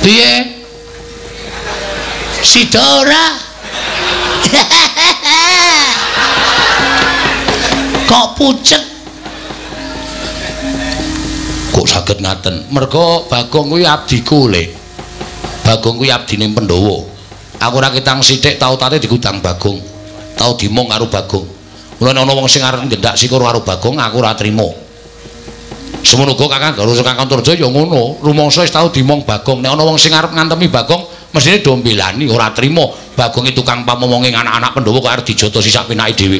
Piye? Sida ora? Kok pucet? Kok saged ngaten? Merga Bagong kuwi abdiku le. Bagong kuwi abdine Pandhawa. Aku ora ketang sithik tau tate digudang Bagong. Tau dimong karo Bagong. Mulane ana wong sing arep ngendak sikur karo Bagong aku ora trima. Semono uga Kakang Galuh Kakang Turja ya ngono. Rumangsa wis tau dimong Bagong. Nek ana wong sing arep ngantemi Bagong mestine do mbelani ora trima Bagong itu kang pamomonge anak-anak Pandhawa kok arep dijotosi sak penake dhewe.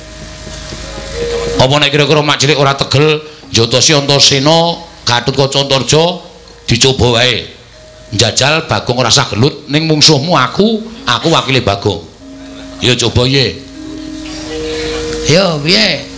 Apa nek kira-kira mak cilik ora tegel jotosi Antasena Gatotkaca Antarja dicoba wae. Njajal Bagong ora sah gelut ning mungsuhmu aku wakile Bagong. Ya coba ye. Yo piye?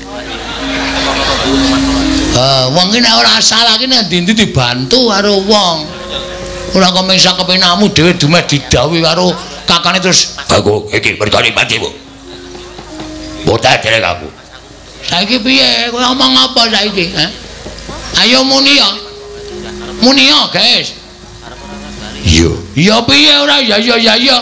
Wong iki nek ora salah iki nek ndi-ndi dibantu karo wong. Ora kok mesa kepenakmu dhewe dumeh didhawuhi karo kakane terus Bagong iki berkali matimu. Boten derek aku. Saiki piye? Kowe ngomong apa saiki? Ayo muni ya. Muni ya, guys. Iya. Iya piye ora ya ya ya ya.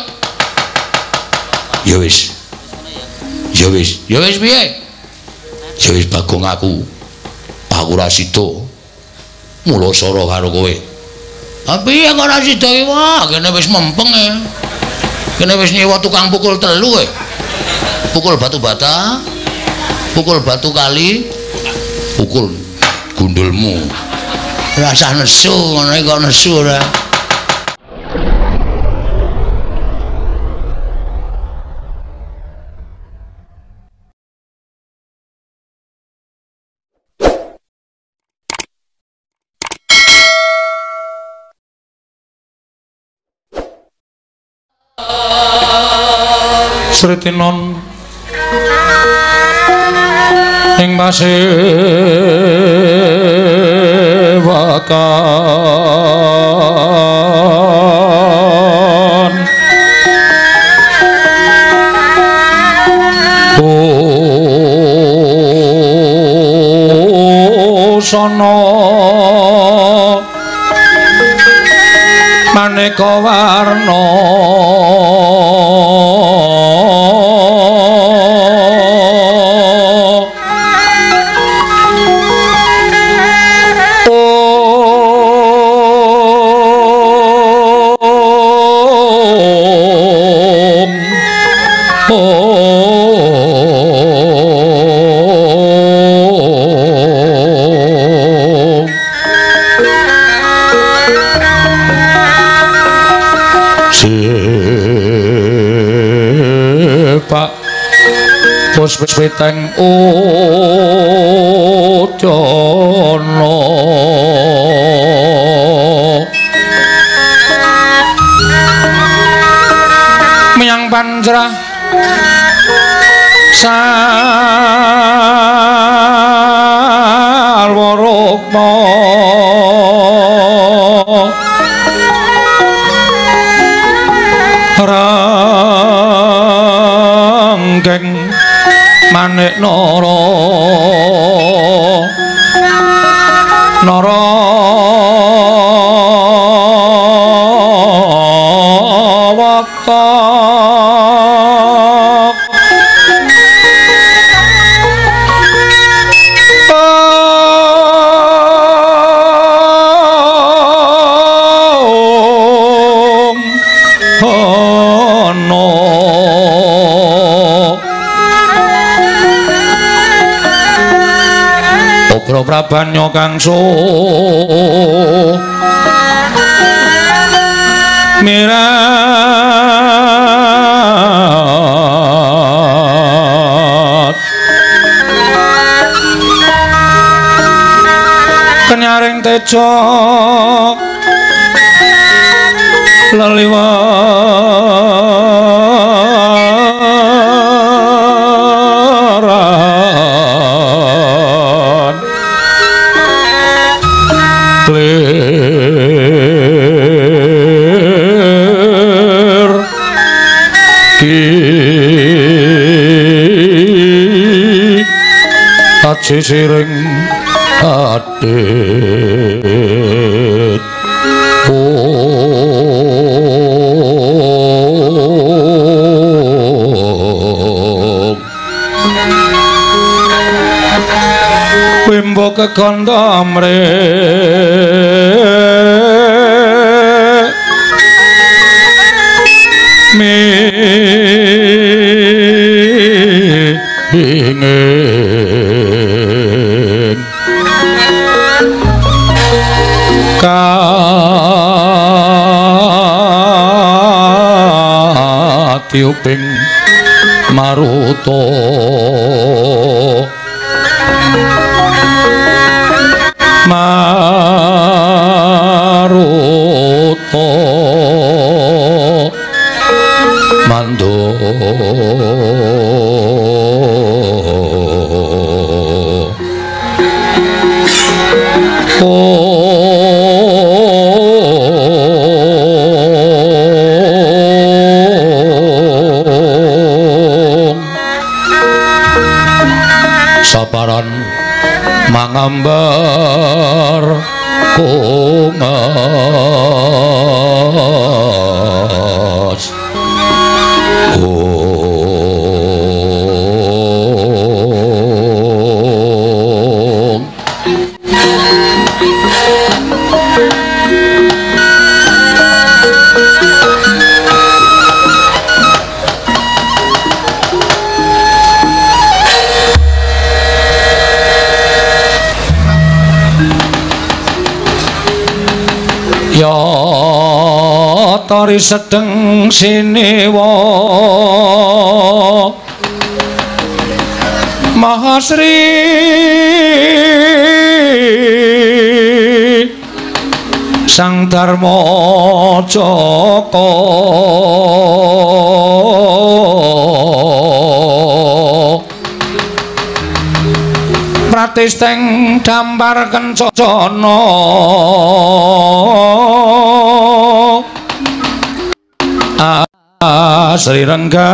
Ya wis. Ya wis. Ya wis piye? Ya wis Bagong aku. Aku ora sida. Mula sara karo kowe. Piye kok ora sida iki wah, kene wis mempeng e. Kene wis nyewa tukang pukul 3 e. Pukul batu bata, pukul batu kali, pukul gundulmu. Rasah nesu, ngono kok nesu ora. Sritinon ing pasewakan busana maneka warna Puswiteng ucana miyang pancrah salwarukma ranggeng manik nara wakta Prabanya kangso mirat kenyaring tejo leliwaran clear ki sisiring adit seganda mrek ingin katiuping maruta mando saparan mangambar kungas ya tari sedeng sinewa Mahasri Sang Dharma Jaka pratisteng dampar kencana Sri Rengga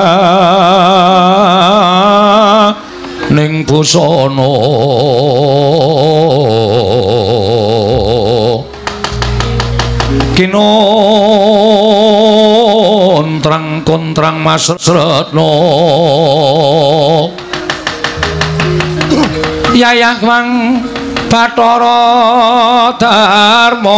ning busana kontrang Mas Retno Yayah Wang Bathara Darma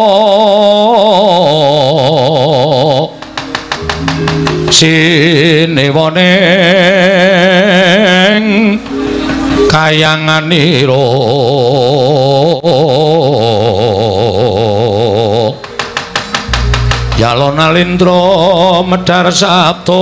sinewaneng kayanganira Yalona Lindra medhar sabda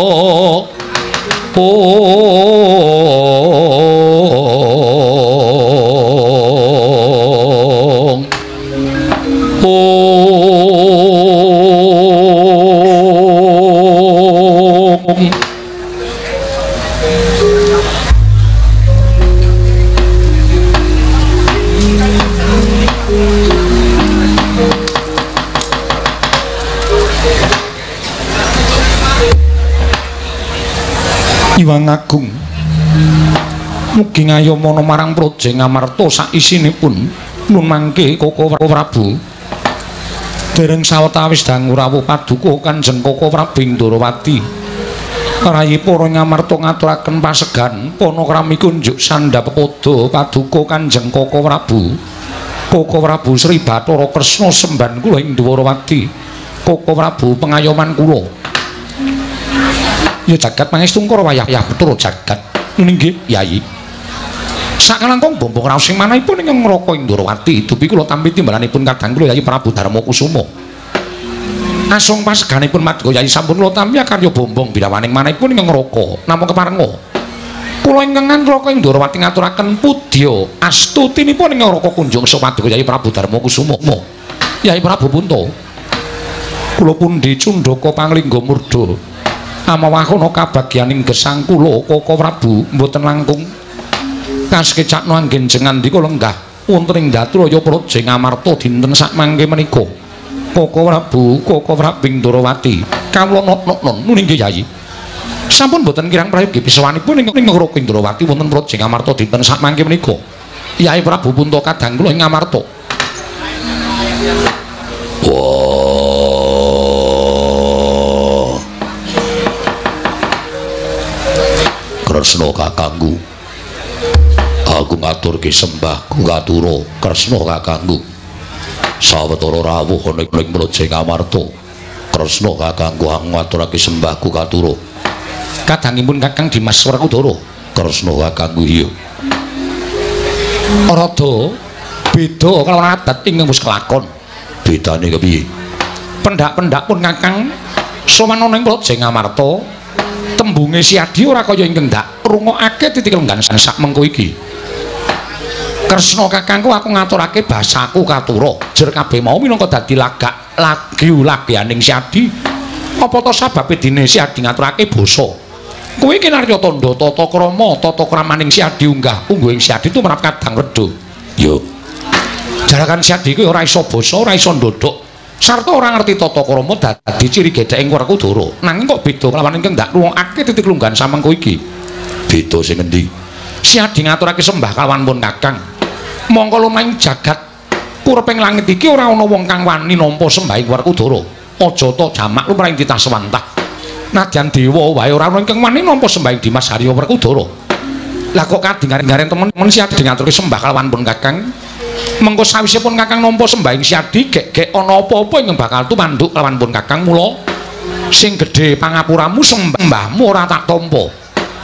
Iwang Agung mugi ngayomana marang Praja Ngamarta sak isinipun nun mangke Koko Prabu dereng sawetawis dangu rawuh paduka Kanjeng Koko Prabu Ndrawati rayi para Ngamarta ngaturaken pasegan panakrami kunjuk sandhap pada paduka Kanjeng Koko Prabu Sri Bathara Kresna semban kula ing Ndrawati Koko Prabu pengayoman kula ya jagat pangestu karo wayah betul jagat nggih Yayi sakalangkung bombong raos sing manahipun ing Ngraka Indrawati dupi kula tampi timbalanipun kadang kula Yayi Prabu Darma Kusuma asung paseganipun madya Yayi sampun kula tampi karya bombong birawaning manahipun ing Ngraka namung keparenga kula ingkang Ngraka Indrawati ngaturaken pudya astutinipun ing Ngraka kunjung sapaduka Yayi Prabu Darma Kusuma Yayi Prabu Punta kula pundi Cundaka Panglingga Murda amawakono kabagyaning gesang kula Koko Prabu mboten langkung kaskecakno anggen jengandika lenggah wonten ing Datraya Praja Ngamarta dinten sakmangke menika Koko Prabu Ndrawati kawula non nggih Yayi sampun mboten kirang prayogi pisawanipun ing Ngraka Indrawati wonten Praja Ngamarta dinten sakmangke menika Yayi Prabu Punta kadang kula ing Ngamarta Kresna kakangku Aku ngaturke sembah Gatura Kresna kakangku. Sawetara rawuh ana ing Mrojeng Amarta. Kresna kakangku aku ngaturake sembahku Gatura. Kadangipun Kakang Dimas Werkudara. Kresna kakangku iya. Rada beda kalawan adat ingkang wis kelakon. Bedane kepiye? Pendak-pendak pun Kakang sowan ana ing Mrojeng Amarta. Tembunge Siadi ora kaya ingkang ndak rungokake titik lenggan sak mengko iki. Kresna kakangku aku ngaturake basaku Katura. Jer kabeh mau minangka dadi lagak lagianing Siadi. Apa to sababe dene Siadi ngaturake basa? Kuwi kinarya tandha tata krama, tata kramaning Siadi unggah-ungguhing Siadi tumrap kadang reda. Yo. Jarakan Siadi kuwi ora iso basa, ora iso ndodhok. Sarta ora ngerti tata krama dadi ciri gedheke Werkudara. Nanging kok beda kelawan ingkang ndak ruwakake titik lunggan samengko iki. Beda sing endi? Siadi ngaturake sembah kalawan pun Kakang. Mongko lumahing jagat kureping langit iki ora ana wong kang wani nampa sembahing Werkudara. Aja ta jamak lumrahing titah swantah. Nadyan dewa wae ora ana ingkang wani nampa sembahing Dimas Harya Werkudara. Lah kok kadingaren temen-temen Siadi ngaturke sembah kalawan pun Kakang. Mengko sawise pun Kakang nampa sembahing Siadi gek ana apa-apa ingkang bakal tumanduk kalawan pun Kakang mula sing gedhe pangapuramu sembahmu ora tak tampa.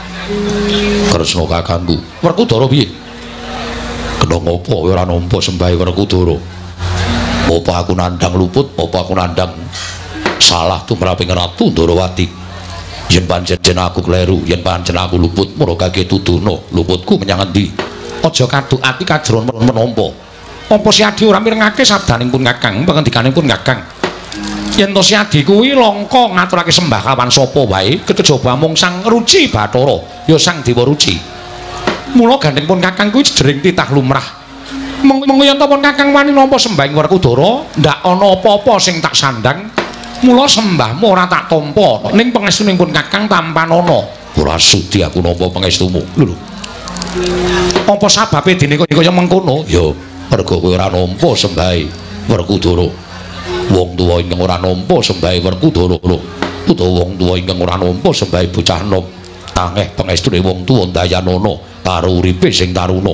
Kresna kakangku, Werkudara piye? Kena ngopo ora nampa sembahe Werkudara? Apa aku nandhang luput, apa aku nandhang salah tumraping Ratu Ndarawati? Yen pancen aku kleru, yen pancen aku luput, mula kake tuturna luputku menyang endi? Aja kaduk ati kajeron menapa. Apa Siadi ora mirengake sabdaning pun Kakang, pangendikaning pun Kakang? Yen to Siadi kuwi langka ngaturake sembah kawan sapa wae, kejaba mung Sang Ruci Bathara, ya Sang Dewa Ruci. Mula gandeng pun Kakang kuwi jering titah lumrah. Mung yen to pun Kakang wani nampa sembahing Werkudara, ndak ana apa-apa sing tak sandang. Mula sembahmu ora tak tampa, ning pangestuning pun Kakang tampan ana. Ora sudi aku nampa pangestumu. Lho. Apa sababe dene kaya mengkono? Ya, mergo kowe ora nampa sembahe Werkudara. Wong tuwa ingkang ora nampa sembahe Werkudara, utawa wong tuwa ingkang ora nampa sembahe bocah nom. Tangeh pangestune wong tuwa ndayanana karo uripe sing taruna.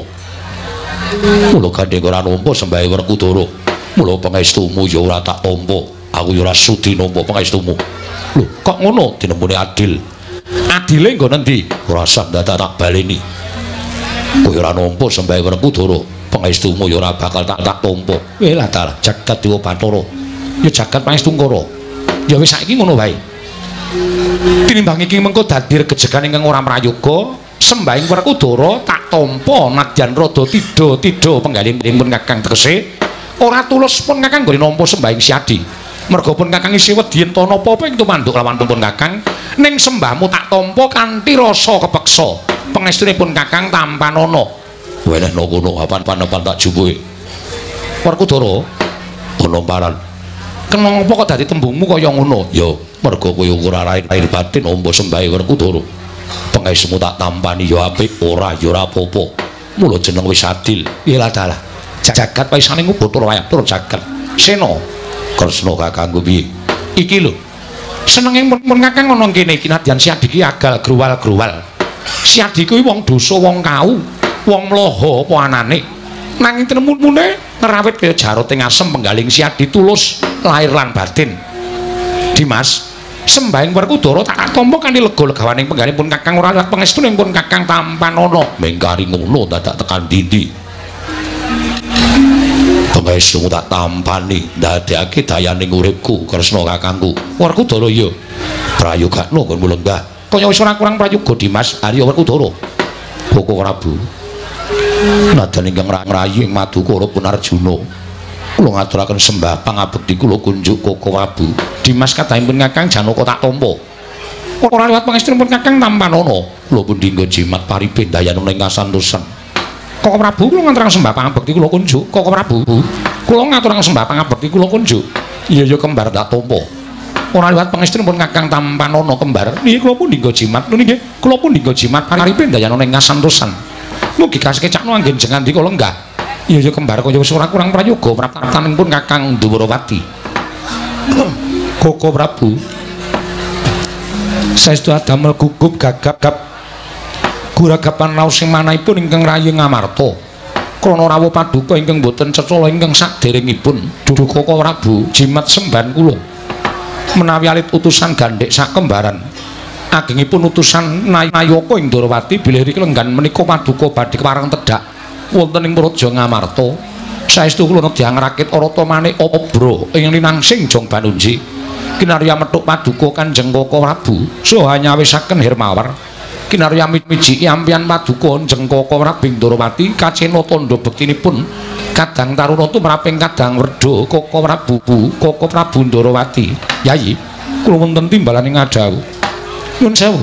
Mula gandeng ora nampa sembahe Werkudara. Mula pangestumu ya ora tak tampa. Aku ya ora sudi nampa pangestumu. Lho, kok ngono dinembune adil? Adile nggo nendi? Ora usah tak baleni. Kowe ora nampa sembahe Werkudara, pangestumu ya ora bakal tak tampa. Lah ta, jagat Dewa Bathara. Ya jagat Pangestungkara. Ya wis saiki ngono wae. Tinimbang iki mengko dadi regejegan ingkang ora mrayoga, sembahing Werkudara tak tampa nadyan rada tida-tida penggalih pun Kakang tegese ora tulus pun Kakang nggone nampa sembahing Siadi. Merga pun Kakang isih wedi yen to napa-apa ing tumanduk lawan pun Kakang, ning sembahmu tak tampa kanthi rasa kepeksa. Pangestune pun Kakang tampan ana. Wenehno kono apan-apan tak jumpuke. Werkudara ana paran. Kena apa kok dadi tembungmu kaya ngono? Ya, merga kowe ora lahir batin nampa sembahe Werkudara. Pangestumu tak tampani ya apik, ora ya ora apa-apa. Mula jeneng wis adil. Yalah dalah. Jagat paisane ngubutur wae tur jagat. Sena Kresna kakangku piye? Iki lho. Senenge pun Kakang ana kene iki nadyan Siadi iki agal gruwal-gruwal. Siadi kuwi wong dosa, wong kau, wong mlaha apa anane. Nanging tenemune ngerawit kaya jarut ing asem penggaling Siadi tulus lahir lan batin. Dimas, sembahing Werkudara tak tampa kanthi lega-legawaning penggaling pun Kakang ora liwat pangestuning pun Kakang tampan ana. Mengkari ngono dadak tekan dindi. Pangestumu tak tampani ndadekake dayaning uripku Kresna kakangku. Werkudara ya prayogakno kon mulenggah. Kaya wis ora kurang prayoga Dimas Arya Werkudara. Koko Prabu. Nadyan ingkang ngrayi ing Madukara pun Arjuna. Kula ngaturaken sembah pangabekti kula kunjuk Koko Prabu. Dimas kadhahipun Kakang Janaka tak tampa. Ora liwat pangestunipun Kakang tampan ana. Kula pun dinggo jimat paribe dayanana ing kasantosan. Koko Prabu kula ngaturaken sembah pangabekti kula kunjuk. Koko Prabu, kula ngaturaken sembah pangabekti kula kunjuk. Iya ya kembar tak tampa. Ora liwat pangestunipun Kakang tampan ana kembar. Nggih kula pun dinggo jimat. Lho nggih, kula pun dinggo jimat paribe dayanana ing kasantosan. Mugi kekecakno anggen jenengan dika lenggah. Iya ya kembar kaya wis ora kurang prayoga praptanipun Kakang Ndarawati. Koko Prabu saestu adamel gugup gagap guragapan raos sing manahipun ingkang rayi ngamarta krana rawuh paduka ingkang boten cecala ingkang saderengipun Duka Prabu jimat semban kula menawi alit utusan gandhek sakembaran agengipun utusan Nayaka ing Ndrawati bilih riki lenggan menika paduka badhe kepareng tedhak wonten ing Praja Ngamarta saestu kula nedya ngrakit arata manik obro ing linangsing Jong Banunji kinarya metuk paduka Kanjeng Koko Prabu saha nyawisaken Hermawar kinarya miji ampian paduka Kanjeng Koko Prabu Ndrawati kacena tandha bektinipun kadang taruna tumraping kadang werda Koko Prabu Ndrawati yayi kula wonten timbalan ing Ngadawu nyuwun sewu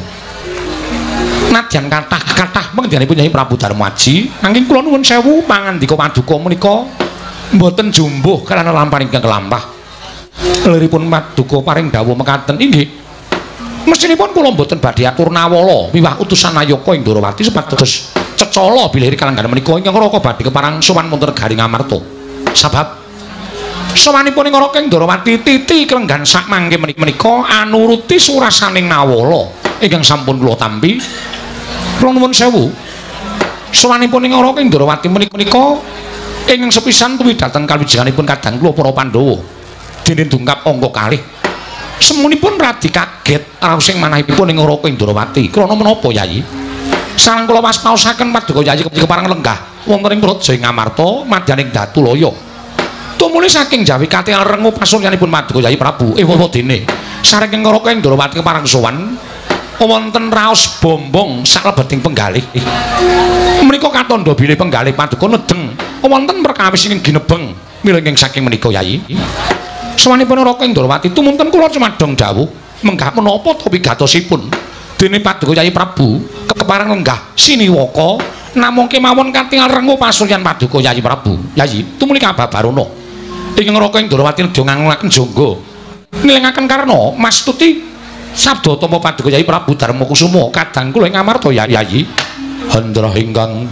nadyan kathah pengandhanipun Nyai Prabu Darmaji nanging kula nuwun sewu pangandika paduka menika mboten jumbuh karana lampah ingkang kelampah liripun paduka paring dawuh mekaten inggih mesinipun kula mboten badhe atur nawala miwah utusan Nayaka ing Ndrawati supados cecala bilih kalanggan menika ingkang raka badhe keparang sowan wonten negari Ngamarta sabab sowanipun ing Raka ing Ndrawati titi kelenggan sak mangke menika anuruti surasaning nawala ingkang sampun kula tampi kula nuwun sewu sowanipun ing Raka ing Ndrawati menika ingkang sepisan tuwi dhateng kawijikanipun kadang kula para Pandhawa dene dungkap angka kalih semunipun radi kaget raos sing manahipun ing Raka ing Ndrawati krana menapa Yayi sareng kula waspaosaken paduka Yayi kepareng lenggah wonten ing Praja Ngamarta madyaning Datulaya tumuli saking jawi katingal rengu pasuryanipun paduka Yayi Prabu dene sareng ing Raka ing Ndrawati kepareng sowan wonten raos bombong saklebeting penggalih menika katandha bilih penggalih paduka nedeng wonten perkawis ingkang ginebeng mila ingkang saking menika Yayi sawanipun Raka ing Ndrawati tumunten kula cumadong dawuh menggah menapa to wigatosipun dene paduka Yayi Prabu kepareng lenggah siniwaka namung kemawon katingal rengu pasuryan paduka Yayi Prabu Yayi tumuli kababarana ingkang Raka ing Ndrawati nedya ngangunaken jangga nilengaken karna mastuti sabda tama paduka Yayi Prabu Darmakusuma kadang kula ing Ngamarta Yayi handra ingkang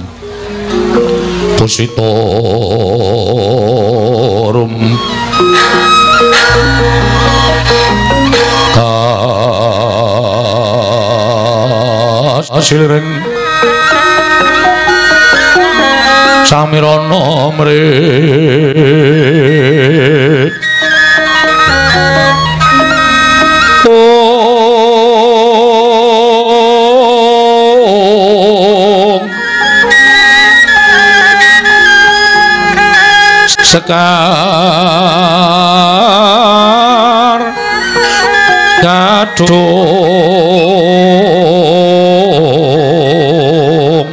pusita rum asilring samirana mrit sekar gadung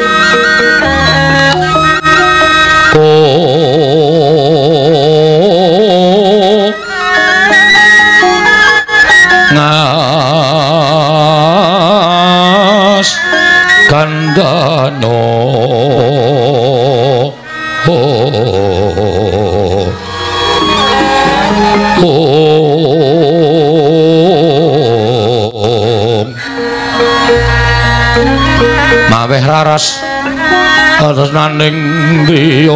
ngas kandano maweh raras tresnaning griya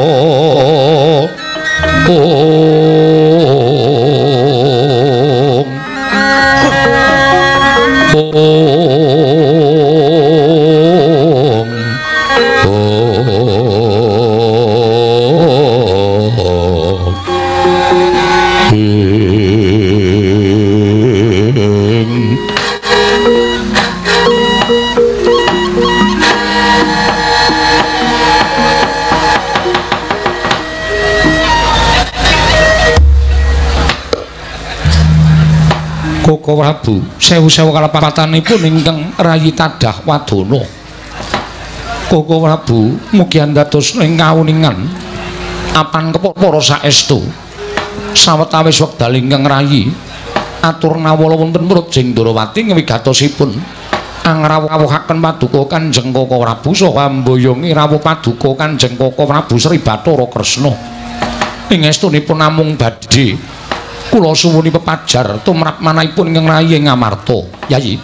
Koko Prabu sewu-sewu kalepatanipun ingkang rayi tadah wadana Koko Prabu mugi dados ing kawuningan apan kepara saestu sawetawis wekdal ingkang rayi atur nawala wonten Praja Ndrawati ngewigatosipun angrawuhaken paduka Kanjeng Koko Prabu saha mboyongi rawuh paduka Kanjeng Koko Prabu Sri Bathara Kresna ing estunipun namung badhe kula suwuni pepajar tumrap manahipun ingkang rayi Ngamarta Yayi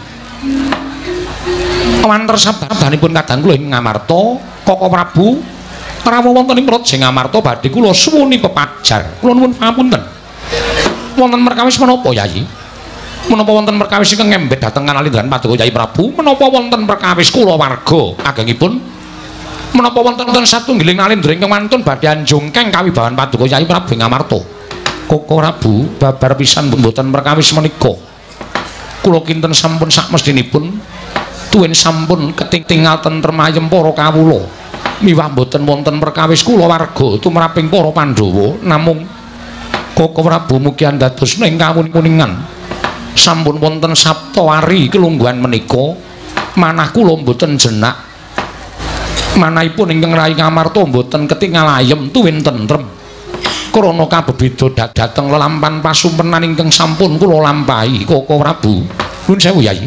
wanter sabdanipun kadang kula ing Ngamarta Koko Prabu rawuh wonten ing Praja Ngamarta badhe kula suwuni pepajar kula nuwun pangapunten wonten perkawis menapa Yayi menapa wonten perkawis ingkang ngembet dhateng Kanalindran Paduka Kyai Prabu menapa wonten perkawis kula warga agengipun menapa wonten satunggiling nalindra ingkang mantun badhe anjungkeng kawibawan Paduka Kyai Prabu Ngamarta Koko Prabu babar pisan mboten perkawis menika kula kinten sampun sakmestinipun tuwin sampun ketingal tentrem ayem para kawula miwah mboten wonten perkawis kula warga tumraping para Pandhawa namung Koko Prabu mugi andadosna ing kawuningan sampun wonten sabta wari kelungguhan menika manah kula mboten jenak manahipun ingkang Rai Ngamarta mboten ketingal ayem tuwin tentrem krana kabebeda dhateng lelampahan pasumpenan ingkang sampun kula lampahi Koko Prabu nuwun sewu Yai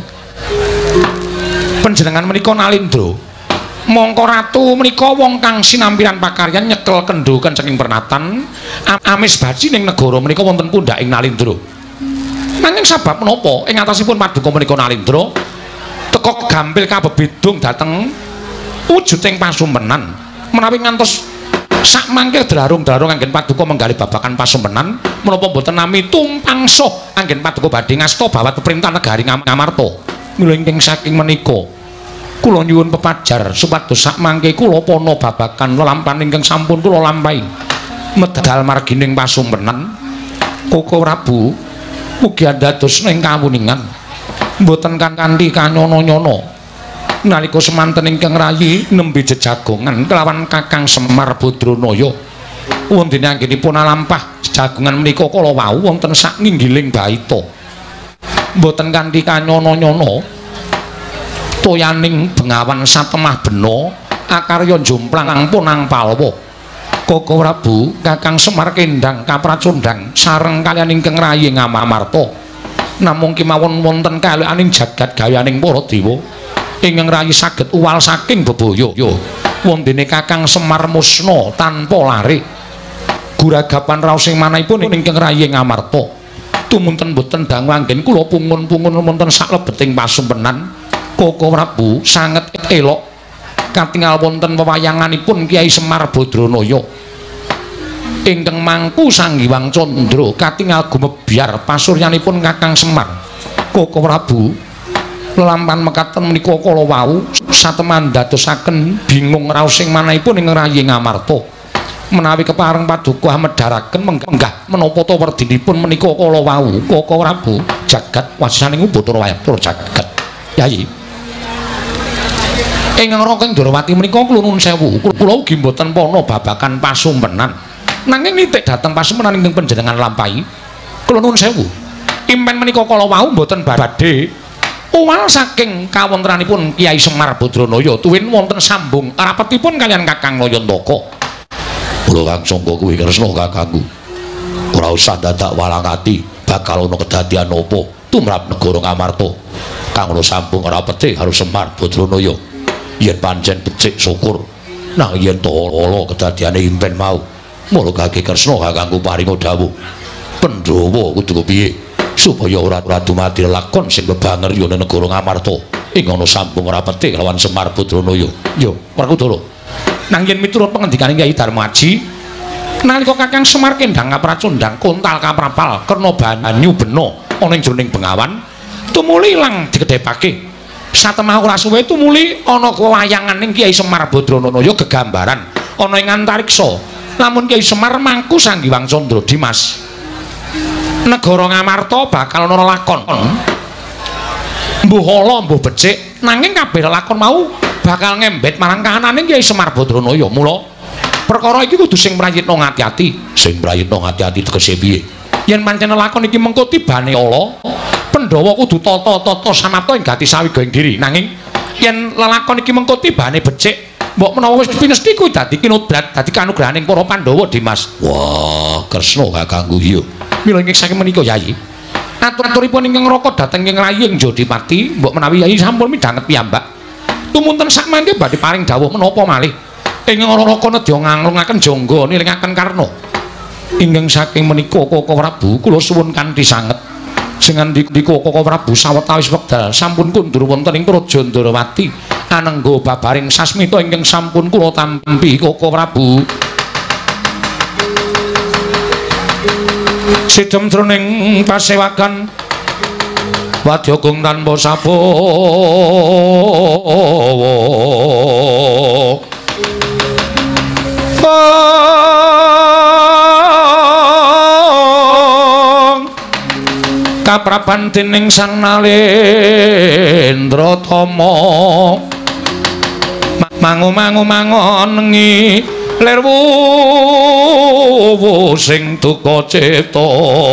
panjenengan menika Nalindra mongko ratu menika wong kang sinampiran pakaryan nyekel kendhuken saking pernatan amis baji ning negara menika wonten pundhaking Nalindra nanging sabab menapa ing atasipun Paduka menika Nalindra teka gampil kabebedung dhateng wujuding pasumpenan menawi ngantos sak mangkir dlarung-dlarung anggen Paduka menggali babakan pasumpenan menapa boten nami tumpangsa anggen Paduka badhe ngasta bawat perintah negari Ngamarta mila ingkang saking menika kula nyuwun pepajar supados sak mangke kula pana babakan lelampahan ingkang sampun kula lampahi medal margining pasumpenan Koko Prabu mugi andadosna ing kawuningan mboten kanthi kanyono-nyono nalika semanten ingkang rayi nembe jejagongan kelawan Kakang Semar Badranaya wondene anggenipun alampah jejagongan menika kala wau wonten sak nginggiling baita mboten kanthi kanyono-nyono toyaning Bengawan Satemah Bena akarya jomplang punang palwa Koko Prabu Kakang Semar Kendang kapracondhang sareng kaliyan ingkang rayi Ngamarta namung kemawon wonten kalyaning jagat gayaning para dewa ingkang rayi saged uwal saking bebaya wondene Kakang Semar musna tanpa lare guragapan raos ing manahipun ingkang rayi Ngamarta tumunten boten dangu anggen kula pungun-pungun wonten saklebeting pasumpenan Koko Prabu sanget elok katingal wonten wewayanganipun Kyai Semar Badranaya ingkang mangku Sanghyang Candra katingal gumebyar pasuryanipun Kakang Semar Koko Prabu lelampahan mekaten menika kala wau sateman dadosaken bingung raosing manahipun ing rayi Ngamarta menawi kepareng Paduka medharaken menggah menapa ta werdinipun menika kala wau Koko Prabu jagat wasaning Bathara Wayatur jagat Yai ingkang Rangkeng Dwarawati menika kula nuwun sewu kula ugi mboten pana babakan pasumpenan nanging nitik dhateng pasumpenan ingkang panjenengan lampahi kula nuwun sewu impen menika kala wau mboten badhe uwal saking kawontenanipun Kyai Semar Badranaya tuwin wonten sambung rapetipun kaliyan Kakang Nayantaka kula kang sangka kuwi Kresna kakangku ora usah dadak walang ati bakal ana kedadian apa tumrap negara Ngamarta kang ora sambung rapete karo Semar Badranaya yen pancen becik syukur nah yen to ala kedadiane impen mau mula kaki Kresna kakangku paringa dawuh Pandhawa kudu kepiye supaya ora dumadi lakon sing bebanger yo negara Ngamarta ing ana sambung rapete kelawan Semar Badranaya yo Werkudara nang yen miturut pangendikaning Kyai Darmaji nalika Kakang Semar Kendang kapracondhang kontal kaprapal kerna banyu bena ana ing jroning Bengawan tumuli ilang dikedhepake satemah ora suwe tumuli ana wewayanganing Kyai Semar Badranaya gegambaran ana ing antariksa lamun Kyai Semar mangku Sanghyang Candra Dimas negara Ngamarta bakal ana lakon mbuh ala mbuh becik nanging kabeh lakon mau bakal ngembet marang kahananing Kyai Semar Badranaya mula perkara iki kudu sing prayitna ngati-ati sing prayitna ngati-ati tegese piye yen pancen lakon iki mengko tibane ala Pandhawa kudu tata-tata samapta ing gati sawiga ing diri nanging yen lelakon iki mengko tibane becik mbok menawa wis pinesti kuwi dadi kinodrat dadi kanugrahaning para Pandhawa Dimas wah Kresna kakangku iya mila ing saking menika Yai atur-aturipun ingkang raka dhateng ing rayi ing Jodipati mbok menawi Yai sampun midhanget piyambak tumunten sakmangke badhe paring dawuh menapa malih ingkang raka nedya nganglungaken jangga nilingaken karna ingkang saking menika Koko Prabu kula suwun kanthi sanget singandika Koko Prabu sawetawis wekdal sampun kundur wonten ing Praja Ndarawati anengga babaring sasmita ingkang sampun kula tampi Koko Prabu sidhem jroning pasewakan Wadyagung tanpa sabawa kapraban dening Sang Nalendratama mangu-mangu-mangonengi lir wuwu sing duka cipta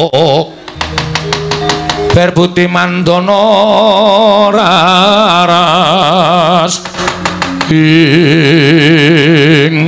berbuti mandana raras ing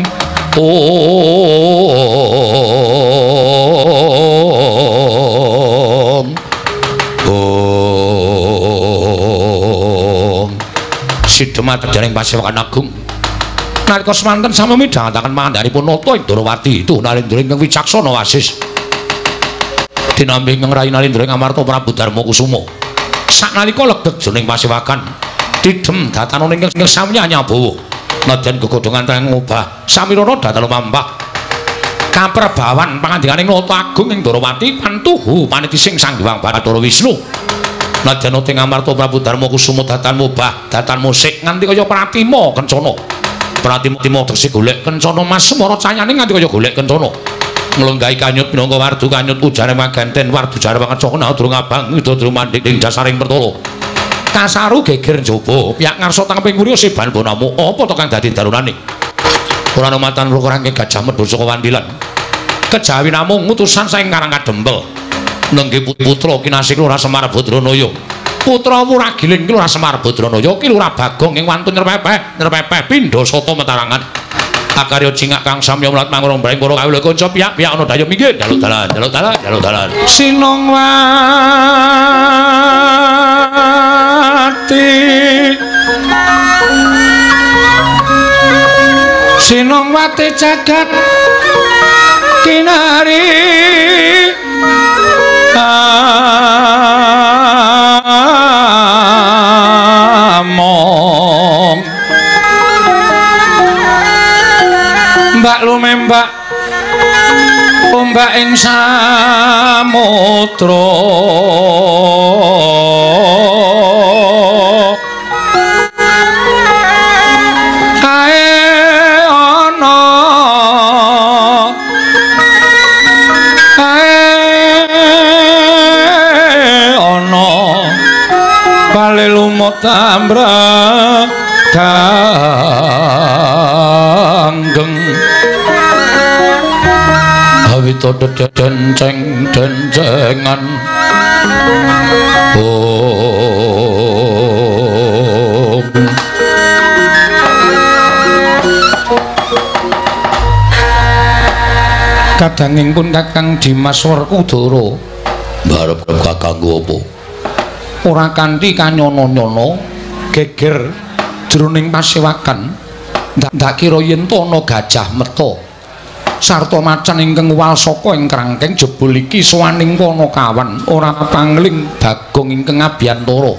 Sidemat jaring Pasewakan Agung nalika semanten sami midhangetaken mandanipun nata Indrawati itu Nalendra ingkang wicaksana wasis dinambi ingkang rayi Nalendra Ngamarta Prabu Darma Kusuma saknalika legeg jroning Pasewakan didhem datanana ingkang sami nyabawa nadyan gegodhongan teng ngubah samirana datal mampah kaperbawan pangandikaning nata agung ing Indrawati pantuhu paniti sing Sang Hyang Bathara Wisnu nadyan ing Ngamarta Prabu Darma Kusuma datan mubah datan musik nganti kaya pratima kencana pratima tegese golek kencana Mas Semara canyane nganti kaya golek kencana nglenggahi kanyut minangka wardu kanyut ujare magenten wardu jare pangecana durung abang idodro mandhik ing dasaring pertara kasaru geger njaba piyak ngarsa tangping wurya seban bonamu apa to kang dadi darunane ora ana matan rangke gajah medhur saka wandilan kejawi namung utusan saing Karang Kadempel nengge putra kinasih Lurah Semar Badranaya putra wuragiling Lurah Semar Badranaya ki Lurah Bagong ing wantun nyerpepeh pindha sata metarangan akarya cingak kang samya mulat mangurung baring para kawula kanca piyak-piyak ana daya minggir dalu dalan Sinongwati jagat kinari among mbak lumembak ombak ing samudra tambra ganggeng awita dencengan kadanging pun Kakang Dimas Werkudara barep kakangku apa ora kanthi kanyono-nyono geger jroning Pasewakan ndak kira yen ana gajah meta sarta macan ingkang walsaka ing krangkeng jebul iki sowaning Panakawan ora pangling Bagong ingkang Abiyantara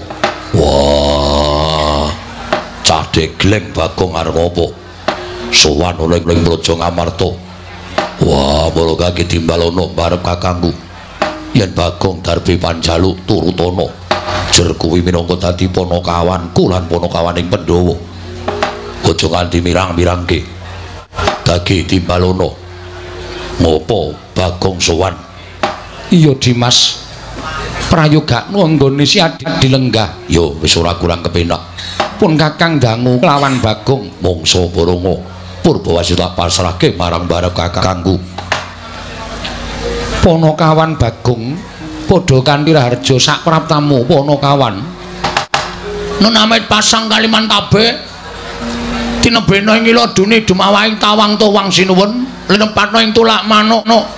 wah cah degleng Bagong arep apa sowan oleh Praja Ngamarta wah muga Timbalana barep kakangku yen Bagong darbe panjaluk turutana jer kuwi minangka dadi Panakawanku lan Panakawaning Pandhawa aja nganti mirang-mirangke dadi Timbalana ngopo Bagong sowan iya Dimas prayogakno anggone si Adi dilenggah ya wis ora kurang kepenak pun Kakang dangu lawan Bagong mangsa Paranga Purbawasi tak pasrahke marang barep kakangku Panakawan Bagong padha kanthi raharja sak praptamu Panakawan nun amit pasang kaliman tabe tinebena ing iladune dumawahing tawang towang sinuwun linempatna ing tulak manukna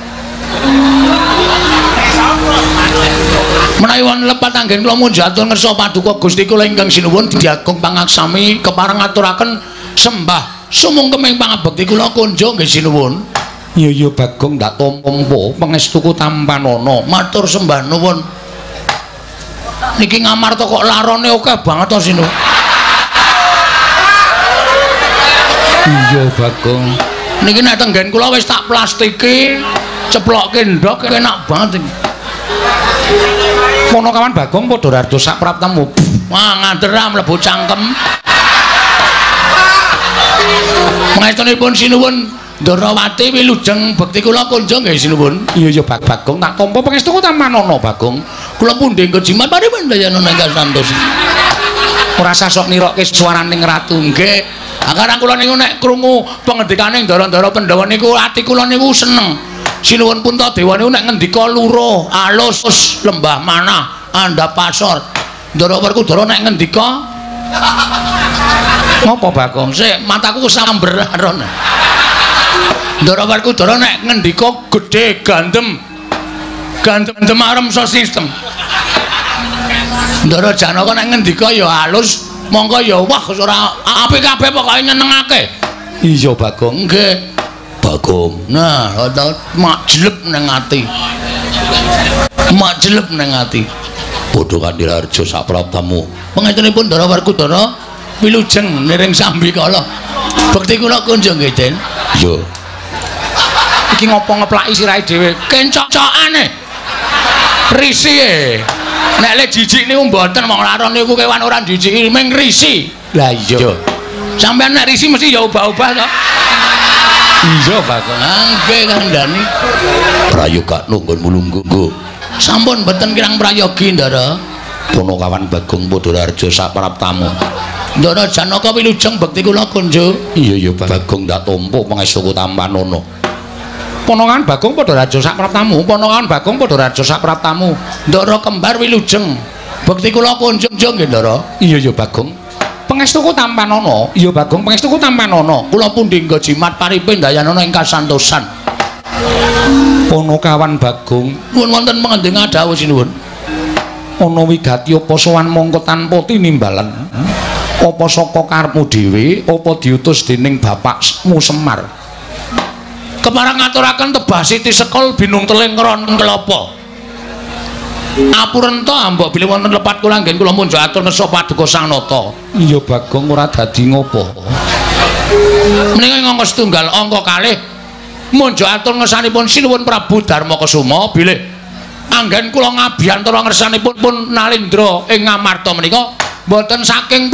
menawi wonten lepat anggen kula munjatur ngersa paduka Gusti kula ingkang sinuwun diagung pangaksami kepareng aturaken sembah sumungkeming pangabekti kula kunjuk nggih sinuwun. Iya Bagong ndak tampa pangestuku tampanana matur sembah nuwun niki Ngamarta kok larone akeh banget to sinu iya Bagong niki nek tenggen kula wis tak plastiki ceplokke ndok enak banget iki Ponokawan Bagong padha rarjo sapraptamu. Wah, ngandera mlebu cangkem. Mengestunipun sinuwun Ndarawati wilujeng bekti kula kunjung nggih sinuwun. Iya ya Bagong tak tampa pangestu Tamanono Bagong. Kula pundhe kejimat paripun dayana ingkang santos. Ora sasok nirokke swaraning ratu nggih. Karang kula niku nek krungu pangendikane Ndara-ndara Pandhawa niku ati kula niku seneng. Sinuwun Puntadewa niku nek ngendika luruh alus lembah manah andhap pasor. Ndara Werkudara nek ngendika ngopo Bagong? Sik mataku kesamber aron. Ndara Werkudara nek ngendika gedhe gandem arem so sistem. Ndara Janaka nek ngendika ya halus mongko ya wah ora apik kabeh pokoke nyenengake. Iya Bagong. Nggih. Bagong. Nah, mak jelep nang ati. Mak jelep nang ati. Padha Kandirarjo sapraptamu. Pangetunipun Ndara Werkudara wilujeng niring sambikala. Bekti kula kunjung nggih, Den. Iya. Iki ngopo ngeplaki sirahe dhewe? Kencok-cokane. Risi e. Nek le jijik niku mboten wong laron niku kewan ora jijiki ming risi. Lah iya. Sampeyan nek risi mesti ya ubah-ubah to. Iya Bagong. Nggih kandhani. Prayoga nunggon mulunggu. Sampun mboten kirang prayogi Ndara. Ponokawan Bagong padha rarjo sapraptamu. Ndara Janaka wilujeng bekti kula kunjung. Iya ya Bagong ndak tampa pangestu Tamanono. Ponokawan Bagong padha rarjo sapraptamu. Ponokawan Bagong padha rarjo sapraptamu. Ndara kembar wilujeng bekti kula kunjung nggih Ndara. Iya ya Bagong. Pangestuku Tamanono. Iya Bagong pangestuku Tamanono. Kula pundhingga jimat paripin dayanana ingkang santosan. Ponokawan Bagong. Nuwun wonten pangendika dawuh sinuwun. Ana wigati apa sowan mongko tanpa tinimbalan. Apa saka karepmu dhewe apa diutus dening bapakmu Semar. Keparang ngaturaken tebah Siti Sekol binung teling kron kelapa. Apurenta mbok bilih wonten lepat kula nggih kula munjuk atur ngersa paduka Sang Nata. Iya Bagong ora dadi ngopo. Menika angka setunggal angka kalih munjuk atur ngersanipun sinuwun Prabu Darmakasuma bilih anggen kula ngabiyantara ngersanipun pun Nalindra ing Ngamarta menika mboten saking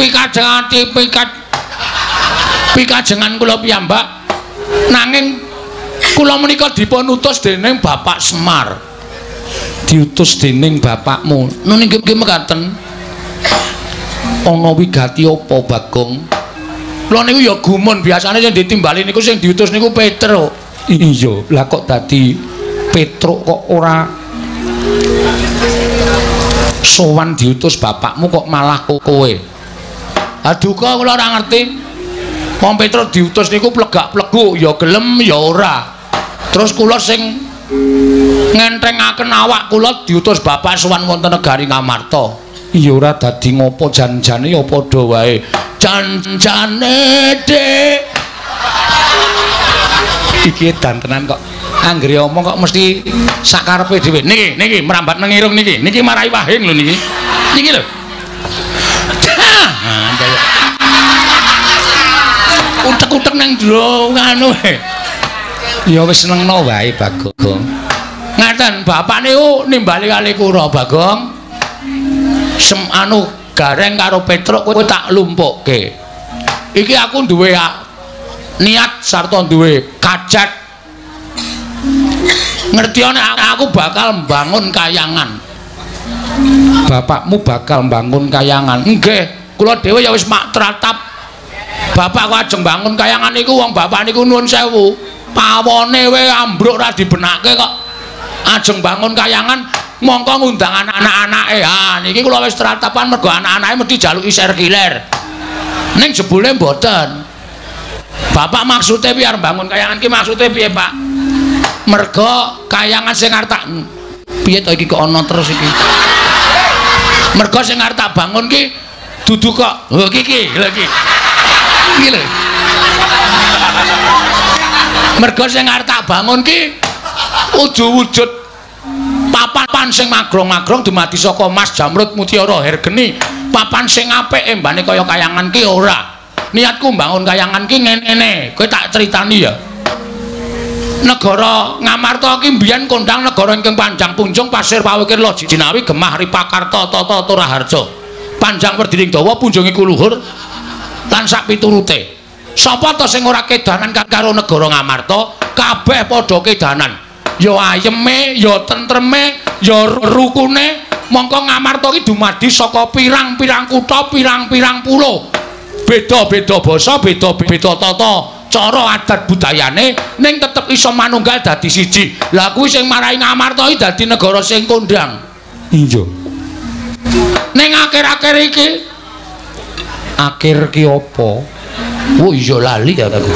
pikajengan kula piyambak nanging kula menika dipun utus dening Bapak Semar. Diutus dening bapakmu. Nun nggih mekaten. Ana wigati apa Bagong? Kula niku ya gumun biasane sing ditimbali niku sing diutus niku Petruk. Iya, lah kok dadi Petruk kok ora sowan diutus bapakmu kok malah kowe. Aduh kok kula ora ngerti. Wong Petruk diutus niku plegak-plegu ya gelem ya ora. Terus kula sing ngentrengaken awak kula diutus bapak sowan wonten negari Ngamarta. Iya ora dadi ngopo janjane ya padha wae. Janjane Dik. Iki edan tenan kok. Anggere omong kok mesti sakarepe dhewe. Niki merambat nang irung niki. Niki marai wahing lho niki. Niki lho. Utek-utek nang jero nganu e. Ya wis senengno wae Bagong. Ngaten, bapak niku nimbali kali kula Bagong. Gareng karo Petruk kowe tak lumpukke. Iki aku duwe niat sarta duwe kajat. Ngertiane aku bakal mbangun kayangan. Bapakmu bakal mbangun kayangan. Nggih, kula dhewe ya wis mak tratap. Bapak kok ajeng mbangun kayangan niku wong bapak niku nuwun sewu. Pawone we ambruk ra dibenake kok. Ajeng bangun kayangan mongko ngundang anak-anake. Ha niki kula wis tratapan mergo anak-anake mesti jaluki sirkuler. Ning jebule mboten. Bapak maksude piye arep bangun kayangan ki maksude piye, Pak? Mergo kayangan sing arep tak piye to iki kok ana terus iki. Mergo sing arep tak bangun ki dudu kok lho iki lho iki. Iki lho. Mergo sing arep tak bangun ki wujud papan sing magrong-magrong dumadi saka emas jamrut mutiara hergeni. Papan sing apik embane kaya kayangan ki ora. Niatku mbangun kayangan ki ngene-ngene. Kowe tak critani ya. negara Ngamarta iki mbiyen kondhang negara ingkang panjang punjung pasir pawikir loji jinawi gemah ripakarta tata turaharja panjang werdining dawa punjunge kuluhur lan sak piturute sapa to sing ora kedanan karo negara Ngamarta kabeh padha kedanan ya ayeme ya tentreme ya rukune mongko Ngamarta iki dumadi saka pirang-pirang kutha pirang-pirang pulo beda-beda basa beda-beda tata cara adat budayane ning tetep iso manunggal dadi siji. Lah kuwi sing marai Ngamarta iki dadi negara sing kondhang. Iya. Ning akhir-akhir iki akhir ki apa? Oh iya lali ya aku.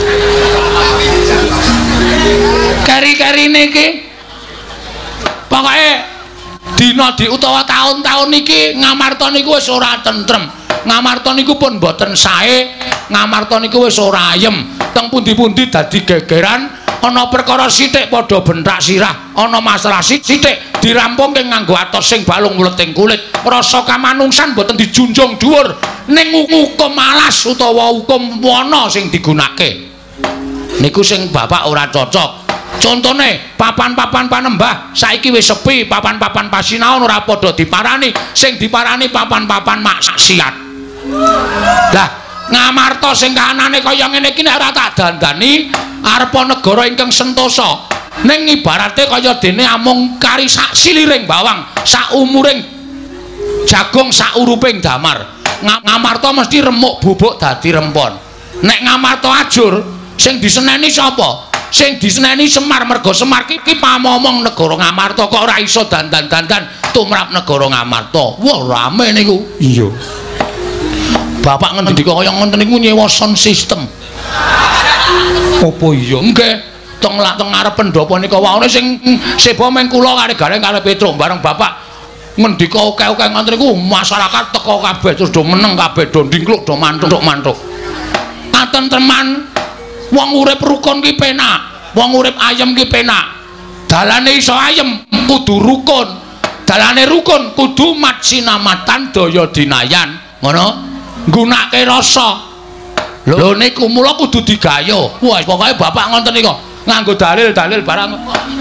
Kari-karine iki pokoke dina utawa tahun-tahun iki Ngamarta niku wis ora tentrem. Ngamarta niku pun mboten sae. Ngamarta niku wis ora ayem. Teng pundi-pundi dadi gegeran ana perkara sithik padha bentak sirah ana masalah sithik dirampungke nganggo atos sing balung mleting kulit rasa kamanungsan boten dijunjung dhuwur ning hukum alas utawa hukum wana sing digunakake niku sing bapak ora cocok contone papan-papan panembah saiki wis sepi papan-papan pasinaon ora padha diparani sing diparani papan-papan maksiat lah Ngamarta sing kahanane kaya ngene iki nek ora tak dandani arepa negara ingkang sentosa ning ibarate kaya dene amung kari sak siliring bawang sak umuring jagung sak uruping damar Ngamarta mesti remuk bubuk dadi rempon nek Ngamarta ajur sing diseneni sapa sing diseneni Semar merga Semar iki pamomong negara Ngamarta kok ora iso dandan-dandan tumrap negara Ngamarta wah rame niku iya Bapak ngendika kaya ngoten niku nyewa sound system. Apa iya? Nggih, teng ngarep pendopo nika wae sing seba meng kula kare gareng kare Petruk bareng Bapak ngendika oke-oke ngoten niku masyarakat teko kabeh terus do meneng kabeh do ndingkluk do mantuk-mantuk. Katentreman wong urip rukun ki penak, wong urip ayem ki penak. Dalane iso ayem kudu rukun. Dalane rukun kudu mat sinamatan daya dinayan. Ngono? Nggunakake rasa. Lho niku mula kudu digayo. Wah, pokoke bapak ngoten niku nganggo dalil-dalil barang.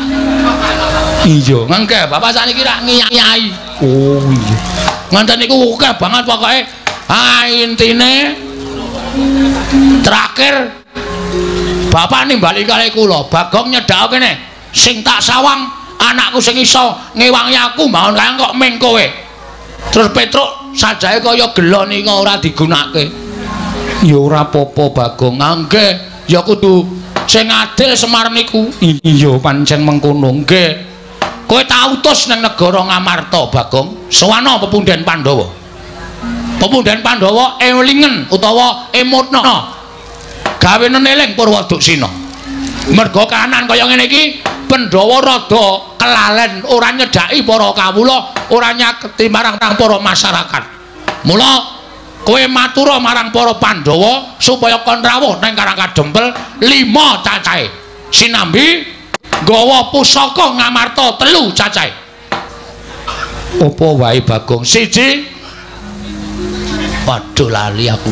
Iya. Nggih, bapak sakniki rak ngiyai. Oh iya. Ngoten niku akeh banget pokoke. Ah intine terakhir bapak nimbali kali kula, Bagong nyedhake kene. Sing tak sawang anakku sing iso ngewangi aku mawon kaya kok ming kowe. Terus Petruk sajae kaya gelo nika ora digunakake. Ya ora apa-apa Bagong. Nggih, ya kudu sing adil Semar niku. Iya pancen mengkono. Nggih. Kowe tak utus ning negara Ngamarta, Bagong. Sowana pepundhen Pandhawa. Pepundhen Pandhawa elingen utawa emutna. Gawe neneling Purwaduksina. Merga kahanan kaya ngene iki Pandhawa rada kelalen ora nyedhaki para kawula, ora nyaketi marang para masyarakat. Mula kowe matura marang para Pandhawa supaya kon rawuh ning Karang Kadempel 5 cacahe. Sinambi nggawa pusaka Ngamarta 3 cacahe. Apa wae Bagong? Siji. Waduh lali aku.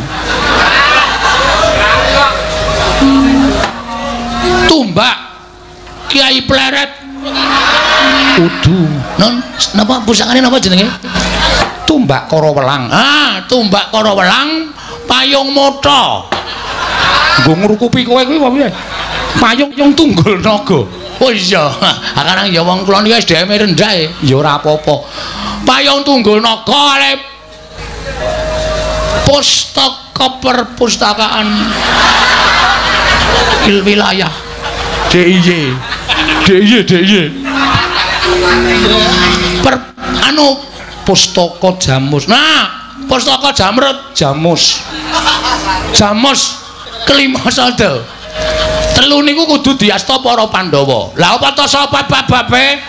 Tumbak Kiai Pleret. Udu. Non, napa pusakane napa jenenge? Tumbak Kara Welang. Ah, tumbak Kara Welang, payung motha. Nggo ngrukupi kowe kuwi piye? Payung yang tunggul naga. Oh iya, akarang ya wong kula niki SDM rendah e. Ya ora apa-apa. Payung tunggul naga kali pustaka perpustakaan wilayah DIY. Pustaka Jamus. Nah, pustaka Jamrut, Jamus kelima sada. 3 niku kudu diasta para Pandhawa. Lah apa to sapa bababe?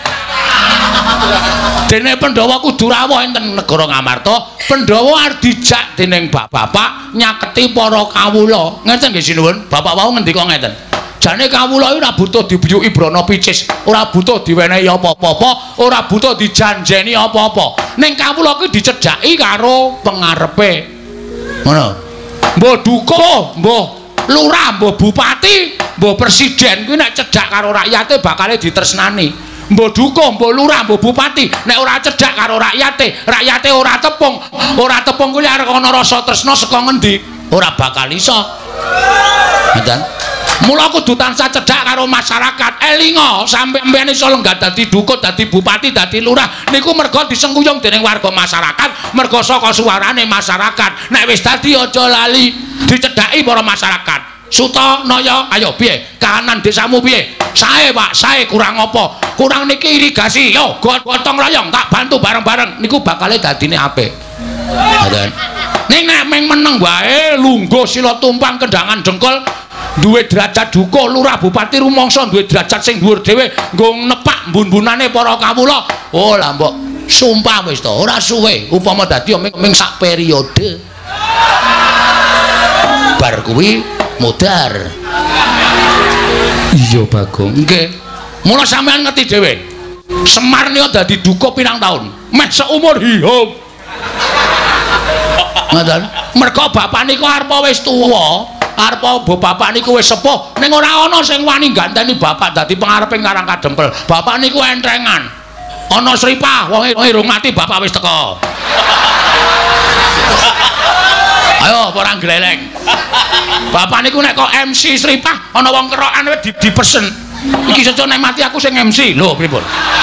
Dene Pandhawa kudu rawuh enten negara Ngamarta, Pandhawa arep dijak dening bapak nyaketi para kawula. Ngeten nggih sinuwun, bapak wau ngendika ngeten. Jane kawula iki ora butuh dibuyuki brana picis, ora butuh diwenehi apa-apa, ora butuh dijanjeni apa-apa. Ning kawula kuwi dicedhaki karo pengarepe. Ngono. Mbah dukuh, mbah lurah, mbah bupati, Mbok presiden kuwi nek cedhak karo rakyate bakale ditresnani. Mbok dukuh, mbok lurah, mbok bupati nek ora cedhak karo rakyate ora tepung. Ora tepung kuwi arep ana rasa tresna saka ngendi? Ora bakal iso. Ngoten. Mula kudu tansah cedhak karo masyarakat. Elinga sampeyan iso lenggah dadi dukuh, dadi bupati, dadi lurah niku mergo disengkuyung dening warga masyarakat, mergo saka suarane masyarakat. Nek wis dadi aja lali dicedhaki para masyarakat. Suta Naya, ayo piye? Kahanan desamu piye? Sae, Pak, sae kurang apa? Kurang niki irigasi. Yo, gotong royong tak bantu bareng-bareng. Niku bakale dadine apik. Ngoten. Ning nek meng meneng wae lungguh sila tumpang kendangan dengkul duwe derajat dukuh lurah bupati rumangsa duwe derajat sing dhuwur dhewe nggo nepak mbun-bunane para kawula. Oh, lah mbok sumpah wis to, ora suwe upama dadi ming sak periode. Bar kuwi modar. Iya Bagong. Nggih. Mula sampean ngerti dhewe. Semar niku dadi dukuh pirang taun? Meh seumur hidup. Ngoten. Mergo bapak niku arep wis tuwa, arep bapak niku wis sepuh, ning ora ana sing wani ganteni bapak dadi pangareping Karang Kadempel. Bapak niku entrengan. Ana sripah wong urung mati bapak wis teko. Ayo ora gleleng. Bapak niku nek kok MC sripah ana wong kerokan wis dipesen. Iki seco nek mati aku sing MC. Lho pripun?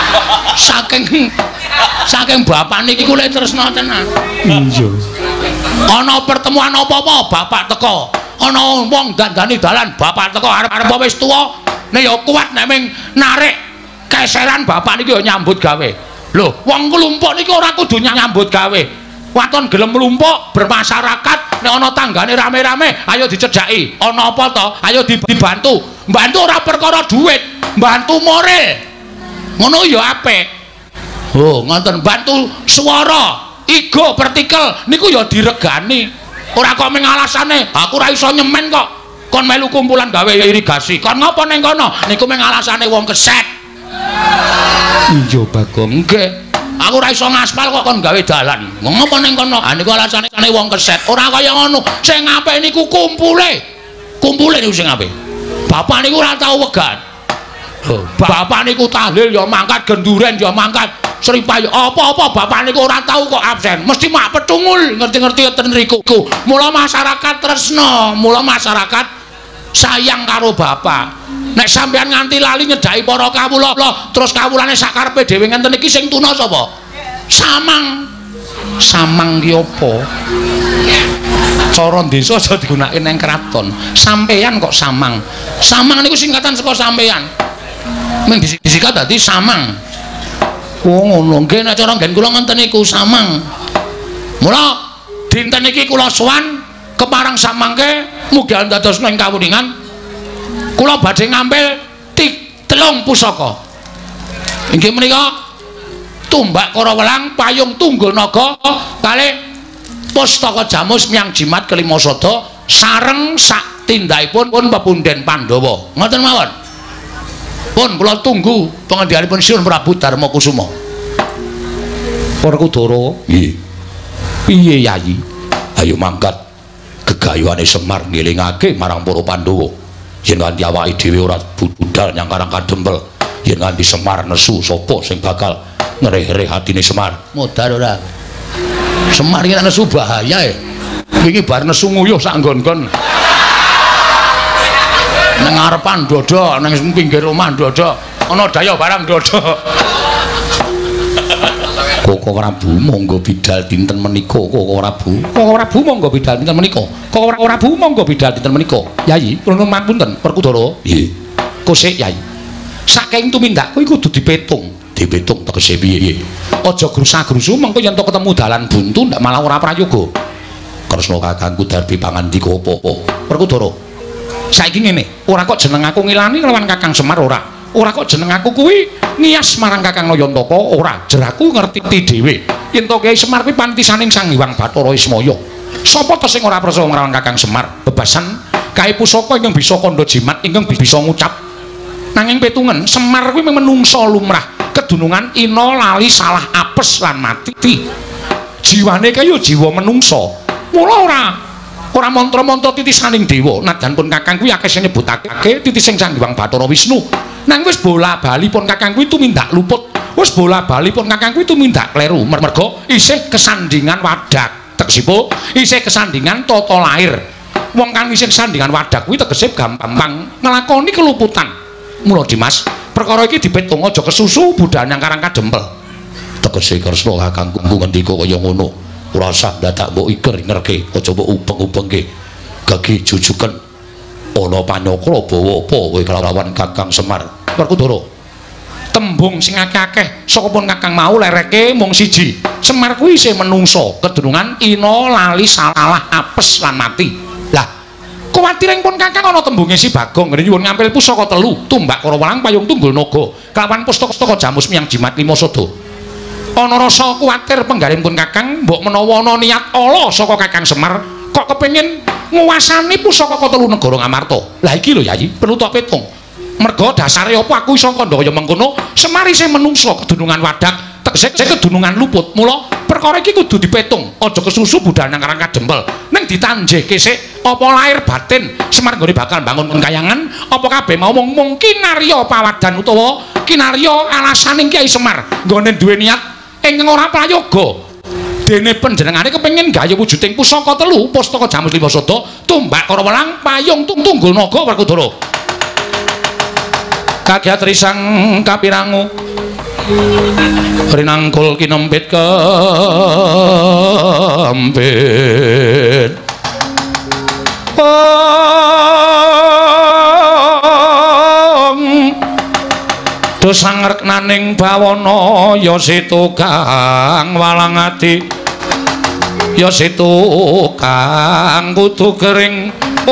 Saking bapak niki kula tresna tenan. Iya. Ana pertemuan apa-apa bapak teko. Ana wong dandani dalan bapak teko arep wis tuwa. Nek ya kuat nek ming narik keseran bapak niki ya nyambut gawe. Lho, wong klumpuk niki ora kudu nyambut gawe. Waton gelem mlumpuk bermasyarakat nek ana tanggane rame-rame ayo dicedhaki. Ana apa to? Ayo dibantu. Bantu ora perkara duit, bantu moral. Ngono ya apik. Oh, ngoten bantu swara, ego partikel niku ya diregani. Ora kok ming alasane, aku ora iso nyemen kok. Kon melu kumpulan gawe irigasi. Kon ngopo ning kono? Niku ming alasane wong keset. Iya, Bagong. Nggih. Aku ora iso ngaspal kok kon gawe dalan. Ngopo ning kono? Ah niku alasane wong keset. Ora kaya ngono. Sing apik niku kumpule. Kumpule niku sing apik. Bapak niku ora tau wegan. Lho, bapak niku tahlil ya mangkat, genduren ya mangkat. Sripah ya apa-apa bapak niku ora tau kok absen. Mesti mak petungul, ngerti-ngerti ten riku. Mula masyarakat tresna, mula masyarakat sayang karo bapak. Nek sampean nganti lali nyedhaki para kawula, terus kawulane sakarepe dhewe ngenten iki sing tuna sapa? Samang. Samang ki apa? Cara desa aja digunakake nang kraton. Sampeyan kok samang. Samang niku singkatan saka sampeyan. Ming disikat dadi samang. Oh ngono. Nggih nek cara nggen kula ngenten niku samang. Mula dinten iki kula sowan keparang samangke mugi dados ning kawuningan. Kula badhe ngambil 3 pusaka. Inggih menika Tumbak Karawelang, Payung Tunggul Naga, kalih Pustaka Jamus Miang Jimat Kelima Sada sareng sak tindhaipun pun pepunden Pandhawa. Ngoten mawon. Pun kula tunggu pangendhikanipun Siun Prabu Darmakusuma. Werkudara, nggih. Piye Yayi? Ayo mangkat gegayuhane Semar ngelingake marang para Pandhawa. Yen kanthi awake dhewe ora budal nyang Karang Kadempel, yen kanthi Semar nesu sapa sing bakal ngereh-reh hatine Semar? Modar ora. Semar iki nesu bahaya e. Wingi bar nesu nguyuh sak nggon-nggon. Nang ngarepan dodo, nang pinggir omah dodo, ana daya barang dodo. Koko Prabu monggo bidal dinten menika. Koko Prabu. Koko Prabu monggo bidal dinten menika. Koko Prabu monggo bidal dinten menika. Yayi, kula nuwun pangapunten, Werkudara. Nggih. Kosek Yayi. Saking tumindakku iku kudu dipetung. Dipetung tegese piye? Aja grusa-grusu mengko yen ketemu dalan buntu ndak malah ora prayoga. Kresna kakangku darbi pangandika apa-apa. Werkudara. Saiki ngene, ora kok jeneng aku ngilani lawan Kakang Semar ora. Ora kok jeneng aku kuwi ngias marang Kakang Nayantaka ora. Jeraku ngerti dhewe. Yen to Kyai Semar kuwi pantisaning Sang Hyang Bathara Ismaya. Sapa to sing ora percaya nglawan Kakang Semar? Bebasan kae pusaka ingkang bisa kandha jimat ingkang bisa ngucap. Nanging petungen Semar kuwi menungsa lumrah. Kedunungan ina lali salah apes lan mati. Jiwane kaya jiwa menungsa. Mula ora mantra-mantra titisaning dewa nadan pun kakang kuwi akeh sing nyebutake titising Sang Hyang Bathara Wisnu nang wis bola-bali pun kakang kuwi tumindak luput wis bola-bali pun kakang kuwi tumindak kleru merga isih kesandingan wadak tegesipun isih kesandingan tata lair wong kang isih kesandingan wadak kuwi tegese gampang nglakoni keluputan mula Dimas perkara iki dipetung aja kesusu budal nang karang kadempel tegese Kresna kakang kumpu ngendika kaya ngono ora usah dadak mbok iker-ingerke aja mbok ubeng-ubengke gage jujuken ana panyakra bawa apa kowe kelawan Kakang Semar Werkudara tembung sing akeh-akeh saka pun Kakang mau lereke mung siji Semar kuwi isih menungso kedunungan ina lali salah apes lan mati lah kuwatiring pun Kakang ana tembunge si Bagong ngene nyuwun ngampil pusaka telu tumbak karo welang payung tunggul naga kelawan pustaka jamus miyang jimat lima sada ana rasa kuwatir penggaring pun Kakang mbok menawa ana niat ala saka Kakang Semar kok kepengin nguwasani pusaka telu negara Ngamarta lah iki lho Yayi perlu tak petung merga dasare apa aku iso kandha kaya mengkono Semar isih menungso kedunungan wadak tegese kedunungan luput mula perkara iki kudu dipetung aja kesusu budal nang karang kadempel ning ditanjehke sik apa lahir batin Semar nggone bakal bangun kayangan apa kabeh mau mung kinarya pawadan utawa kinarya alasaning Kyai Semar nggone duwe niat ing ora prayoga dene panjenengane kepengin gaya wujuding pusaka telu pustaka jamus lima sada tumbak karo welang payung tunggul naga Werkudara kagiat risang kapirangu rinangkul kinempit kempit dosang reknaning bawana ya setu kang walang ati ya setu kang kudu kering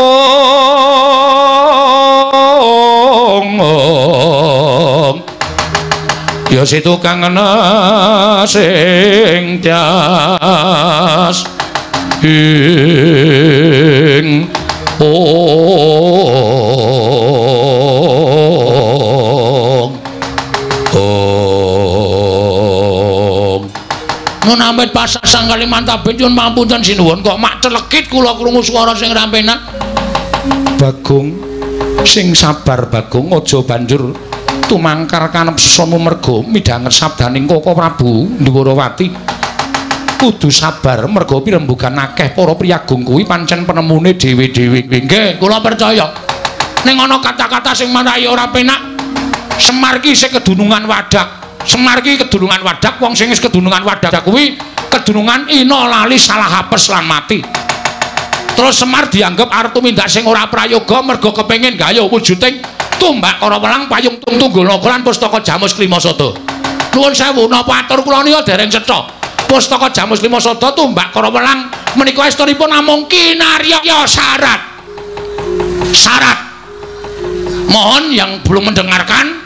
ya situ kang ana sing tias ing nun amit pasasang Kalimantan nyuwun pamunten sinuwun kok mak celekit kula krungu swara sing rampenan Bagong sing sabar Bagong aja banjur tumangkar kanepsamu merga midhanget sabdaning Koko Prabu Ndwarawati kudu sabar merga pirembugan akeh para priyagung kuwi pancen penemune dhewe-dhewe nggih kula percaya ning ana kata-kata sing marahi ora penak Semar ki isih kedunungan wadak Semar ki kedunungan wadak wong sing wis kedunungan wadak kuwi kedunungan ina lali salah apes lan mati terus Semar dianggep arep tumindak sing ora prayoga merga kepengin gaya wujuding tumbak karo welang payung tunggul naga lan pustaka jamus lima sada nuwun sewu napa atur kula nika dereng cetha pustaka jamus lima sada tumbak karo welang menika estunipun namung kinarya syarat mohon yang belum mendengarkan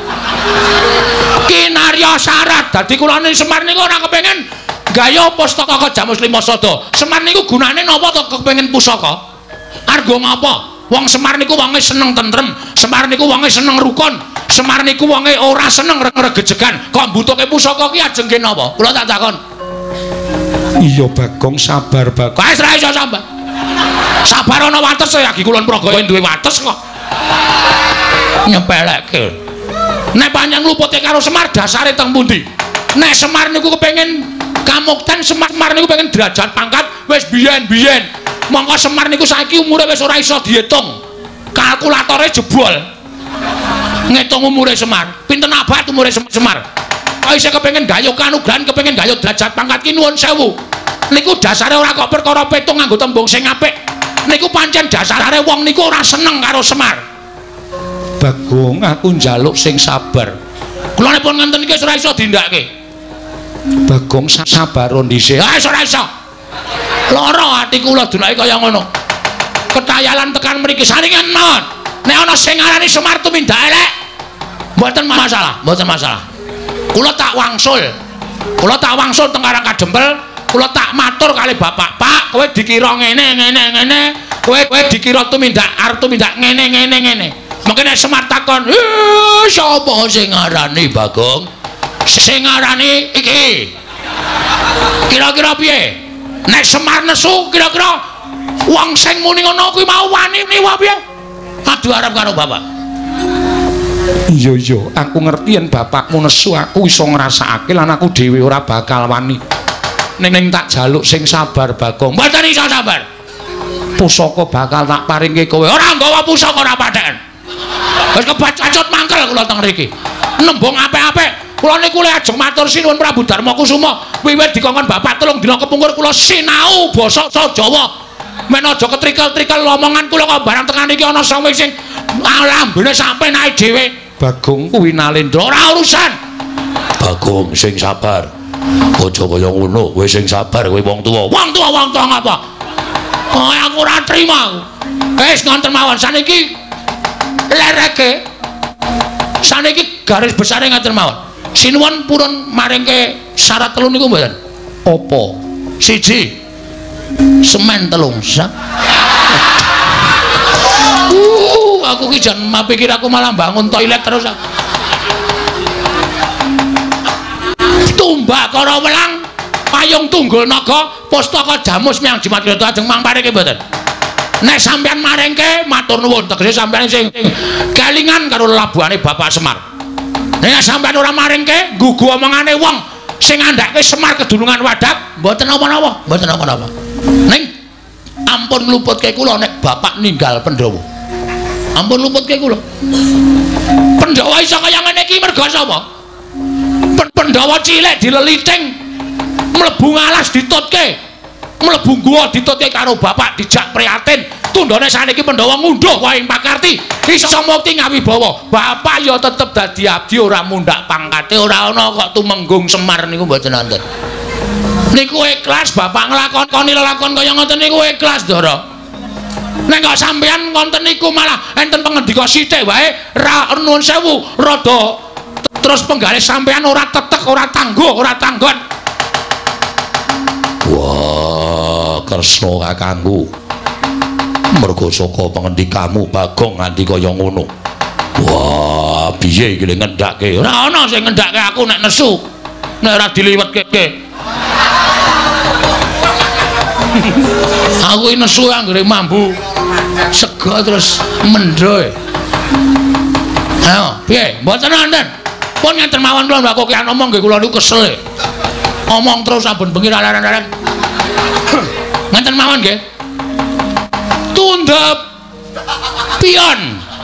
kinarya syarat dadi kula Semar niku ora kepengin gaya pustaka jamus lima sada Semar niku gunane napa to kepengin pusaka argo ngapa wong Semar niku wonge seneng tentrem Semar niku wonge seneng rukun Semar niku wonge ora seneng regejegan kok mbutuhke pusaka ki ajeng ke napa kula tak takon iya Bagong sabar Bagong wis ra iso sabar ana wates ya iki kulon praga duwe wates kok nyepelekke nek panjang lupute karo Semar dasare teng pundi nek Semar niku kepengin kamukten Semar niku pengen derajat pangkat wis biyen mongko Semar niku saiki umure wis ora iso diitung kalkulatore jebol ngitung umure Semar pinten abad umure Semar kok isih kepengin gayuh kanugrahan kepengin gayuh derajat pangkat ki nuwun sewu niku dasare ora kok perkara petung nganggo tembung sing apik niku pancen dasare wong niku ora seneng karo Semar Bagong aku njaluk sing sabar kula nipun ngenten iki ora iso dindakke Bagong sabar dhisik ora iso lara ati kula dunake kaya ngono ketayalan tekan mriki saringan mawon nek ana sing ngarani Semar tumindak elek mboten masalah kula tak wangsul teng Karang Kadempel kula tak matur kali bapak Pak kowe dikira ngene kowe dikira tumindak arep tumindak ngene mungkin nek Semar takon sapa sing ngarani Bagong sing ngarani iki kira-kira piye nek Semar nesu kira-kira Wong sing muni ngono kuwi mau wani niwa piye? Adu arep karo bapak. Iya, aku ngerti yen bapakmu nesu aku iso ngrasakake lan aku dhewe ora bakal wani. Ning tak jaluk sing sabar, Bagong. Mboten iso sabar. Pusaka bakal tak paringke kowe. Ora nggawa pusaka ora paten. Wis kebacut mangkel kula teng mriki. Nembung apik-apik. Kula niku le ajeng matur sinuwun Prabu Darma Kusuma. Wiwit dikongkon bapak 3 dina kepungkur kula sinau basa Jawa. Men aja ketrikel-trikel omongan kula kok barang tekan iki ana sawing sing lambene sampe naik dhewe. Bagong kuwi Nalendra ora urusan. Bagong sing sabar. Aja kaya ngono, kowe sing sabar kowe wong tuwa. Wong tuwa ngapa? Oh, aku ora trima. Wis ngonten mawon saniki lereke. Saniki garis besare ngoten mawon. Sinuwun purun maringke syarat 3 niku mboten? Apa? 1. Semen 3 sak. Aku ki jan mapikir aku malah bangun toilet terus aku. Tumbakara welang payung tunggul naga pustaka jamus miyang Jimatyoto ajeng mangpareke mboten. Nek sampean maringke matur nuwun tegese sampean sing kelingan karo labuhane Bapak Semar. Nek sampean ora maringke nggugu omongane wong sing ngandhake Semar kedulungan Wadak mboten apa-apa, mboten apa-apa. Ning ampun luputke kula nek Bapak ninggal Pandhawa. Ampun luputke kula. Pandhawa iso kaya ngene iki merga sapa? Pandhawa cilik dileliting mlebu ngalas ditutke. Mlebu guwa ditutke karo bapak dijak prihatin. Tundhone saniki Pandhawa ngunduh wae ing pakarti iso mukti ngawibawa. Bapak ya tetep dadi abdi ora mundhak pangkate ora ana kok tumenggung Semar niku mboten wonten. Niku ikhlas bapak nglakoni lelakon kaya ngoten niku ikhlas, Ndara. Nek kok sampeyan wonten niku malah enten pengendika sithik wae ra nuwun sewu rada terus penggalih sampeyan ora tetek, ora tangguh, ora tanggon. Wah, Kresna kakangku. Mergo saka pengendikamu Bagong nganti kaya ngono. Wah, piye iki ngendhake? Ora ana sing ngendhake aku nek nesu. Nek ora diliwetke. Aku iki nesu anggere mambu. Sego terus mendho. Ayo, piye? Mboten wonten. Pun ngenten mawon kula mbak kokean omong nggih kula niku kesel. Omong terus saben bengi laran-laran. Ngenten mawon nggih. Tundhep pion.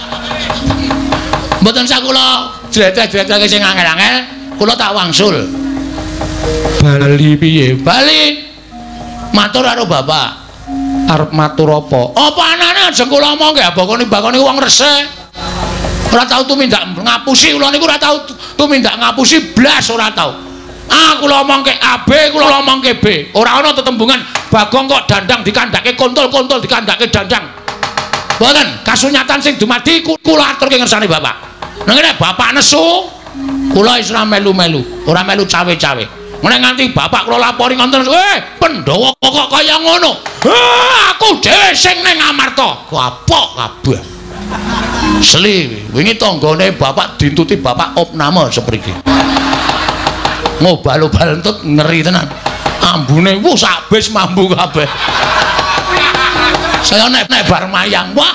Mboten sak kula jret-jret sing angel-angel, kula tak wangsul. Bali piye? Bali. Matur karo bapak. Arep matur apa? Apa anane ajeng kula omong nggih bakoni wong resik. Ora tau tumindak ngapusi kula niku ora tau tumindak ngapusi blas ora tau. Kula omongke AB, kula omongke B. Ora ana tetembungan Bagong kok dandang dikandhake kontol-kontol dikandhake dandang. Mboten, kasunyatan sing dumadi kula aturke ngersane bapak. Nang ngene bapak nesu, kula wis ora melu-melu, ora melu cawe-cawe. Ngene nganti bapak kula lapori ngonten, Pandhawa kok kaya ngono. Aku dhewe sing ning Amarta. Kapok kabeh. Sli, wingi tanggane bapak dintuti bapak opname sepriki. Ngobal-obal entut ngeri tenan. Ambune sak bis mambu kabeh. Saya nek bar mayang, wah.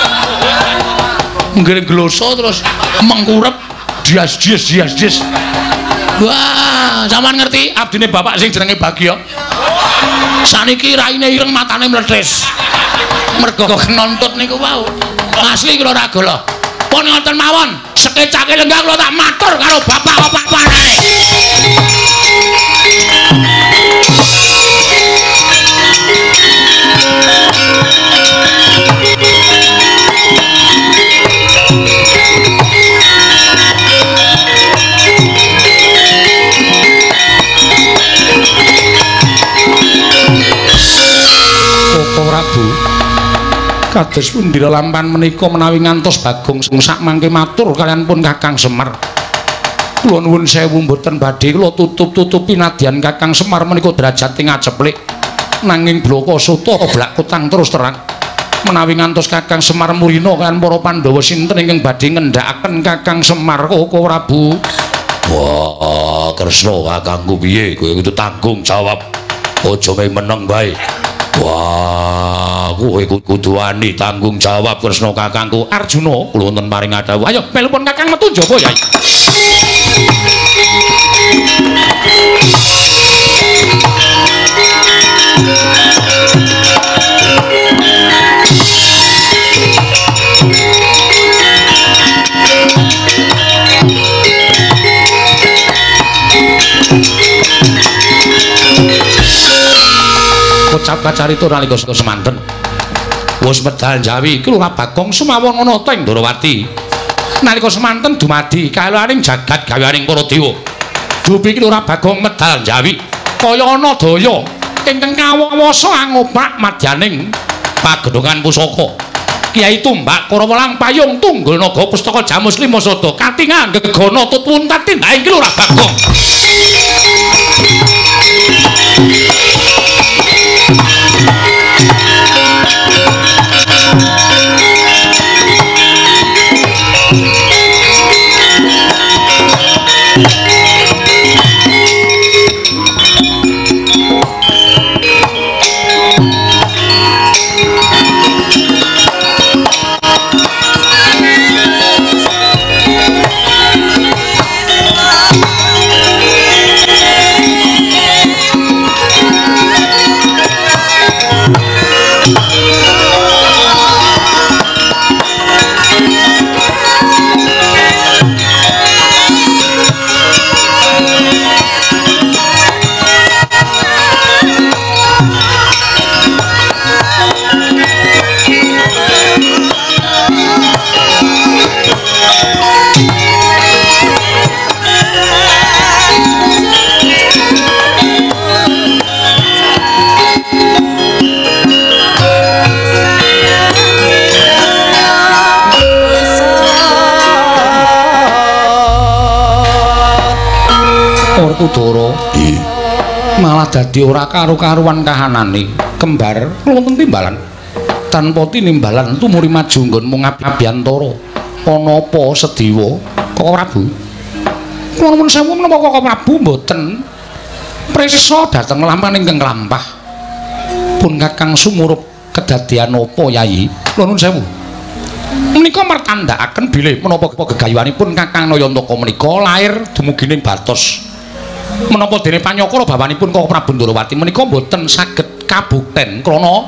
Nggih gloso terus mengkurep dias. Wah, sampean ngerti abdine bapak sing jenenge Bagya. Saniki raine ireng matane mletres. Mergo kenontut niku wau. Asli kula ora golo. Pun ngoten mawon, sekecake lenggah kula tak matur karo bapak apa-apane. Prabu kados pundi lampan menika menawi ngantos Bagong sak mangke matur kalian pun Kakang Semar. Kula nuwun sewu mboten badhe kula tutup-tutupi nadyan Kakang Semar menika derajate ngajeplik nanging bloko suta oblak kutang terus terang menawi ngantos Kakang Semar murina kalian para Pandhawa sinten ingkang badhe ngendhakaken Kakang Semar Koko Prabu. Wah, Kresna kakangku piye kowe kudu tanggung jawab. Aja meneng bae. Wah, kowe kudu wani tanggung jawab Kresna kakangku. Arjuna, kula wonten paring adhawuh. Ayo melipun kakang metu njaba, Yai. Ucap kacarita nalika semanten wis medal Jawi iki Lurah Bagong sumawon ana ta ing Ndrawati nalika semanten dumadi kalaning jagat gaweaning para dewa dupi iki Lurah Bagong medal Jawi kaya ana daya ingkang kawasa angoprak madyaning pagedhongan pusaka Kyai Tumbak Karawelang Payung Tunggul Naga Pustaka Jamus Lima Sada katingal gegana tutwuntat tindake iki Lurah Bagong. Udara malah dadi ora karo-karuan kahanane kembar wonten timbalan tanpa tinimbalan tumuri maju nggon mung abiyantara ana apa Sediwa Koko Prabu kula nuwun sewu menapa Koko Prabu mboten prisa dhateng lampahan ingkang lampah pun Kakang sumurup kedadian apa Yai kula nuwun sewu menika mertandakaken bilih menapa gegayuhanipun Kakang Nayantaka menika lair dumugining Batos menapa dene panyakara bawanipun Koko Prabu Ndrawati menika boten saged kabukten krana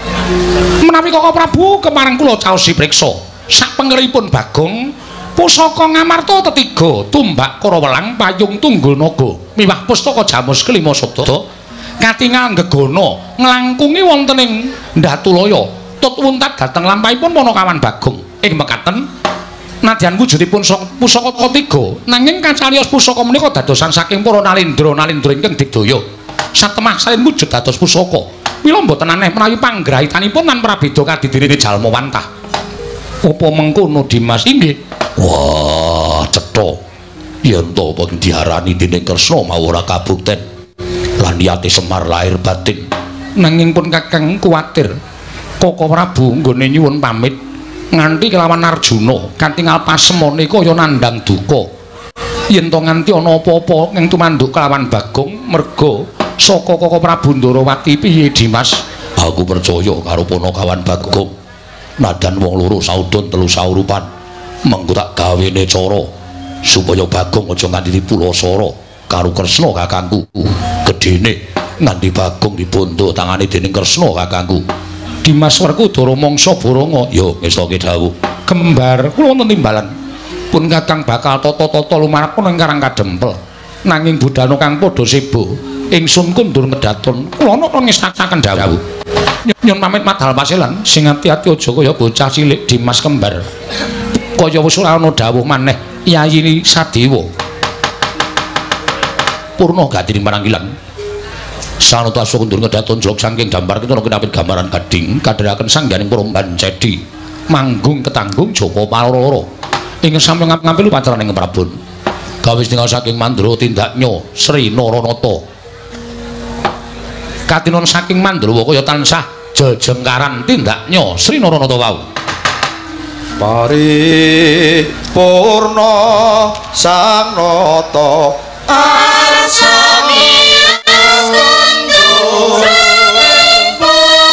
menawi Koko Prabu kemareng kula caosi priksa sapengeripun Bagong pusaka ngamarta tetiga Tumbak Karawelang Payung Tunggul Naga miwah pustaka Jamus Kelima Sada katingal gegana nglangkungi wonten ing Ndatulaya tutwuntat dhateng lampahipun Panakawan Bagong ing mekaten nadyan wujudipun pusaka ketiga nanging kacarios pusaka menika dadosan saking para nalindra ingkang digdaya satemah salin wujud dados pusaka mila mboten aneh menawi panggrahitanipun lan prabéda kadidine jalma wantah apa mengkono Dimas inggih wah cetha yen to pun diarani dening Kresna mau ora kabukten lan niyate Semar lahir batin nanging pun Kakang kuwatir Koko Prabu nggone nyuwun pamit nganti kelawan Arjuna katingal pasemone kaya nandhang duka yen to nganti ana apa-apa ing tumanduk kelawan Bagong merga saka Koko Prabu Ndrawati piye Dimas aku percaya karo Panakawan Bagong nadan wong loro saudon telu saurupan mengko tak gawene cara supaya Bagong aja nganti dipulasara karo Kresna kakangku gedene nganti Bagong dibondo tangane dening Kresna kakangku Dimas Werkudara mangsa Baranga ya ngestake dawuh kembar kula wonten timbalan pun Kakang bakal tata-tata lumarepun ing Karang Kadempel nanging budana kang padha sebo ingsun kundur ngedaton kula ana ngestakaken dawuh nyun pamit madhal paselan sing ati-ati aja kaya bocah cilik Dimas kembar kaya wis ora ana dawuh maneh Yayi Sadewa purna gati maranggilan Sanata kundur ngedaton jlog saking gambar kita kenapit gambaran gading kadheraken sangganing Promban Cedi manggung ketanggung Joko Paloro ingkang sami ngambil pacaraning Prabon gawis tinggal saking Mandra tindaknya Sri Naranata katinon saking Mandrawa kaya tansah jejengkaran tindaknya Sri Naranata wau paripurna sang nata arsami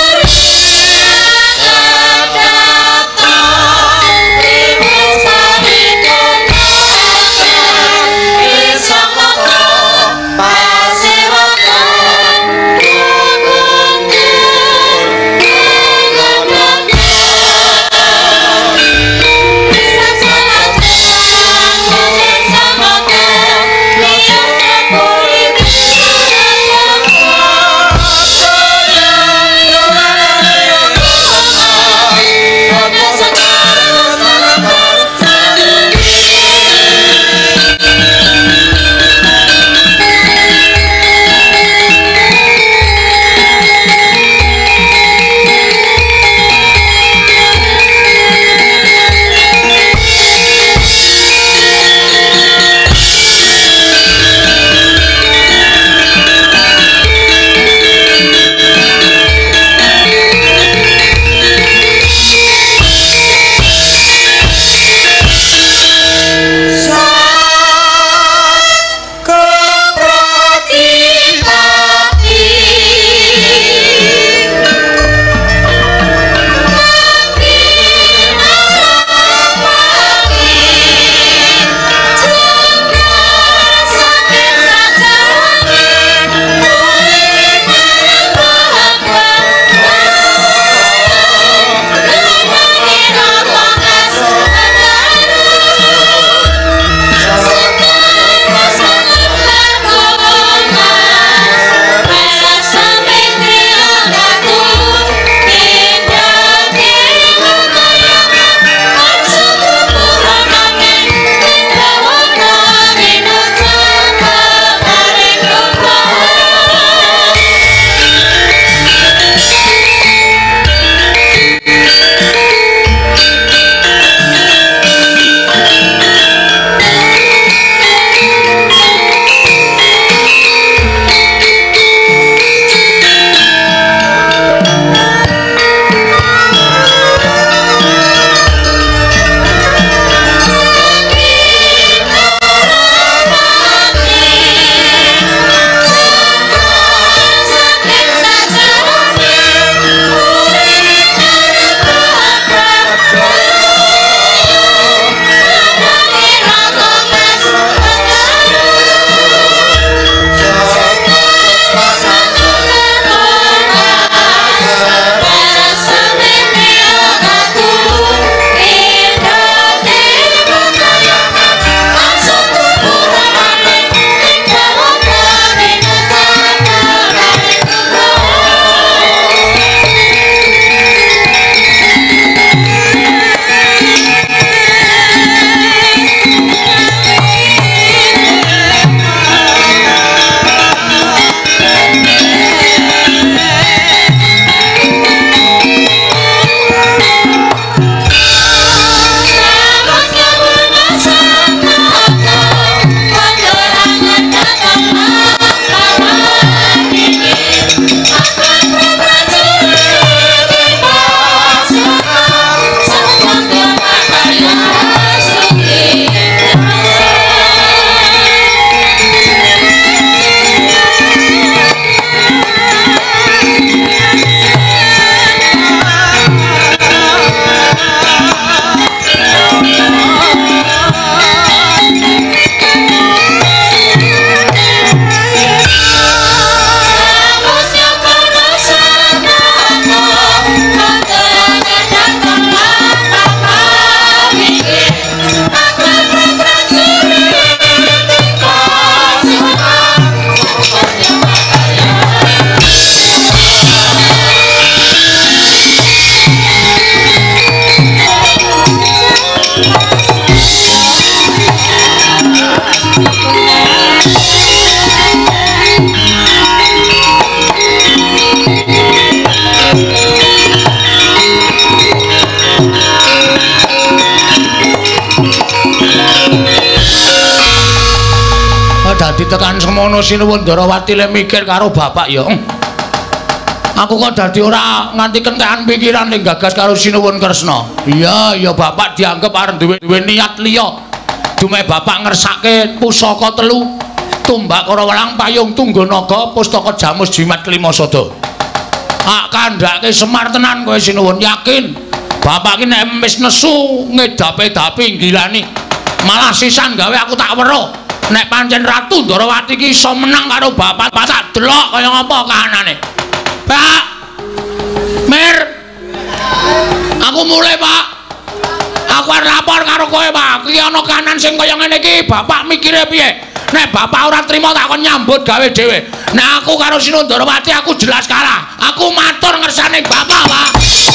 Dadi tekan semono Sinuwun Ndarawati le mikir karo bapak ya. Aku kok dadi ora nganti kentekan pikiran ning gagas karo Sinuwun Kresna. Iya, ya bapak dianggep arep duwe niat liya. Dume bapak ngersake pusaka 3. Tumbak Kara Welang Payung Tungganaga Pustaka Jamus Jimat Kelima Sada. Kandhake Semar tenan kowe Sinuwun, yakin. Bapak ki nek wis nesu ngedape-dapi nggilani. Malah sisan gawe aku tak weruh. Nek pancen Ratu Ndarawati ki iso menang karo bapak tak delok kaya ngapa kahanane. Pak. Mir. Aku mulai, Pak. Aku arep lapor karo kowe, Pak. Ki ana kahanan sing kaya ngene iki, bapak mikire piye? Nek bapak ora trima tak kon nyambut gawe dhewe. Nek aku karo Sinuwun Ndarawati aku jelas kalah. Aku matur ngersane bapak, Pak.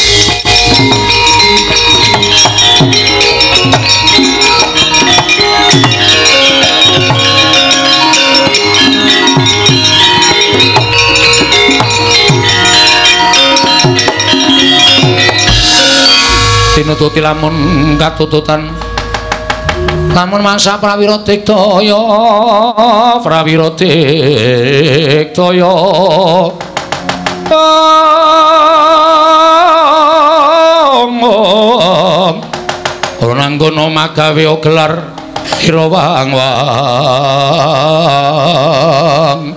Tinututi lamun katututan lamun mangsa prawira digdaya ora nanggono magawe gelar ira wang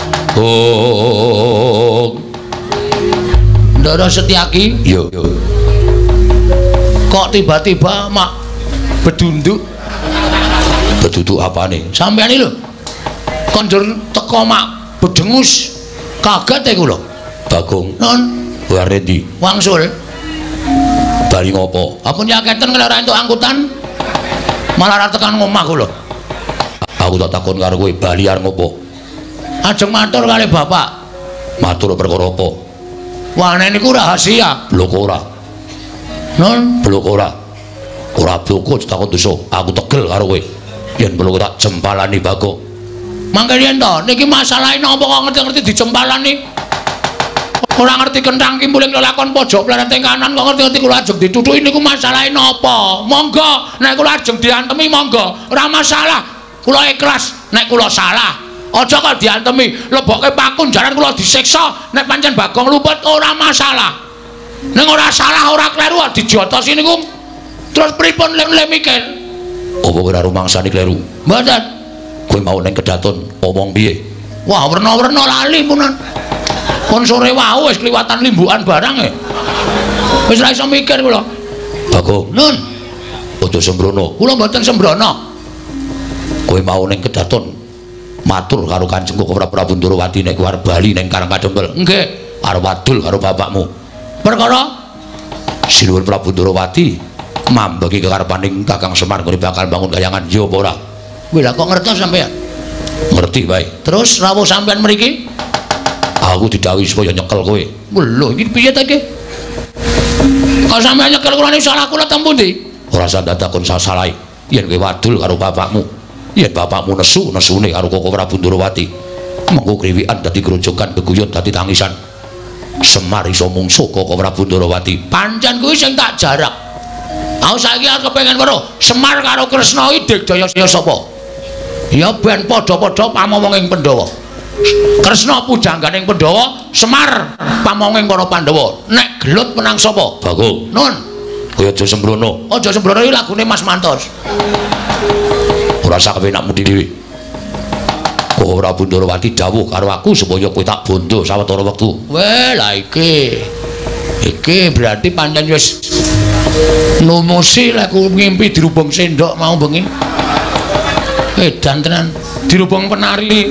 Ndara Setyaki yo kok tiba-tiba mak bedunduk apane sampeyan iki lho kondur teko mak bedengus kaget aku lho Bagong non bare ndi wangsul bali ngopo apun yaketen kena ora entuk angkutan malah ora tekan omahku lho aku tak takon karo kowe bali arep ngopo ajeng matur kali bapak matur perkara apa wane niku rahasia blok ora non blok ora bloko takon dosa aku tegel karo kowe yen bloko tak jempalani Bagong mangke yen to niki masalahe napa kok ngerti-ngerti dijempalani ora ngerti kenthang ki muling lakon pojok plarete kanan kok ngerti-ngerti kula ajeng ditutuki niku masalahe napa monggo nek kula ajeng diantemi monggo ora masalah kula ikhlas nek kula salah aja kok diantemi lebokke pakun jaran kula disiksa nek pancen Bagong luput ora masalah ning ora salah ora kleru dijotosi niku terus pripun le mikir apa kowe ora rumangsani kleru mboten kowe mau ning kedaton omong piye wah werna-werna lali punan kon sore wau wis kliwatan limbukan barang wis ora iso mikir kula Bagong nun aja sembrono kula mboten sembrono kowe mau ning kedaton matur karo Kanjeng Koko Prabu Ndarawati nek kowe arep bali ning Karang Kadempel nggih arep wadul karo bapakmu perkara Sinuwun Prabu Ndarawati mambeki kekarepaning Kakang Semar kowe bakal bangun kayangan ya apa ora kowe lha kok ngertos sampean ngerti bae terus rawuh sampean mriki aku didhawuhi supaya nyekel kowe lho iki piye ta iki kok sampean nyekel kula niku salah kula teng pundi ora usah takon salah yen kowe wadul karo bapakmu yen bapakmu nesune karo Koko Prabu Ndarawati mengko kriwikan dadi grojogan geguyut dadi tangisan Semar iso mungsuh Koko Prabu Ndarawati pancen kuwi sing tak jarak aku saiki arep kepengin weruh Semar karo Kresna iki digdaya sapa ya ben padha-padha pamomonging Pandhawa Kresna pujangganing Pandhawa Semar pamonging para Pandhawa nek gelut menang sapa Bagong nun kowe aja sembrono iki lagune Mas Mantos ora sak penakmu dhewe Koko Prabu Ndarawati dawuh karo aku supaya kowe tak bondo sawetara wektu weh la iki berarti pancen wis numusi lek aku ngimpi dirubung sendok mau bengi edan tenan dirubung penari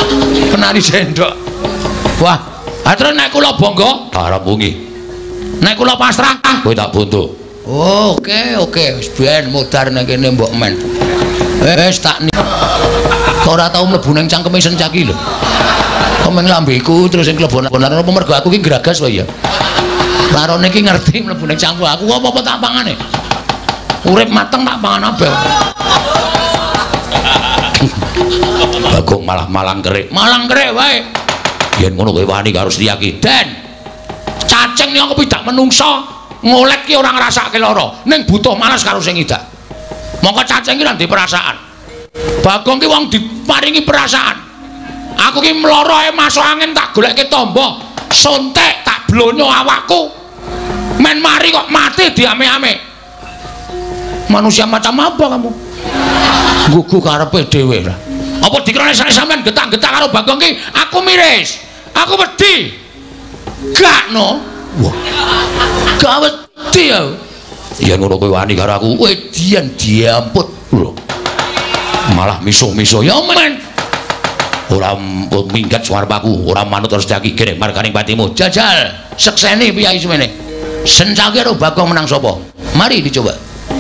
sendok wah terus nek kula bangga arep wengi nek kula pasrah kowe tak bondo oke wis ben mudar nang kene mbok men wis tak ora tau mlebu ning cangkeme Sencaki lho komeng lambeku terus sing klebonan apa mergo aku ki gragas wae ya larone iki ngerti mlebu ning cangku aku apa-apa tak pangane urip mateng tak pangan abel Bagong malah malang kerik wae. Yen ngono kowe wani karo Setyaki. Den. Cacing yang kepidak menungso ngolek ki ora ngrasake lara, ning butuh malas karo sing idak. Mongko cacing ki ora ndek perasaan. Bagong ki wong diparingi perasaan. Aku ki mloro ae masuk angin tak goleke tombo, sontek tak blonyo awakku. Men mari kok mati diame-ame. Manusia macam apa kamu? Gugu karepe dhewe lah. Apa dikrone sampean getak-getak karo Bagong ki? Aku miris. Aku wedi. Gak no. Wah. Gak wedi ya. Yen ngono kowe wani karo aku, wedian diamput lho. Malah misuh-misuh ya men. Ora minggat suwarpaku, ora manut Setyaki kirek markaning patimu. Jajal, sekseni piyai semene. Sencaki karo Bagong menang sapa? Mari dicoba.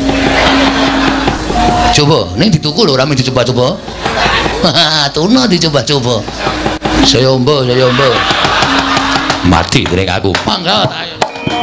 Coba, ning dituku lho ora mung dicoba-coba. Tuna dicoba-coba. Saya ombo. Mati ning aku. Mangga ayo.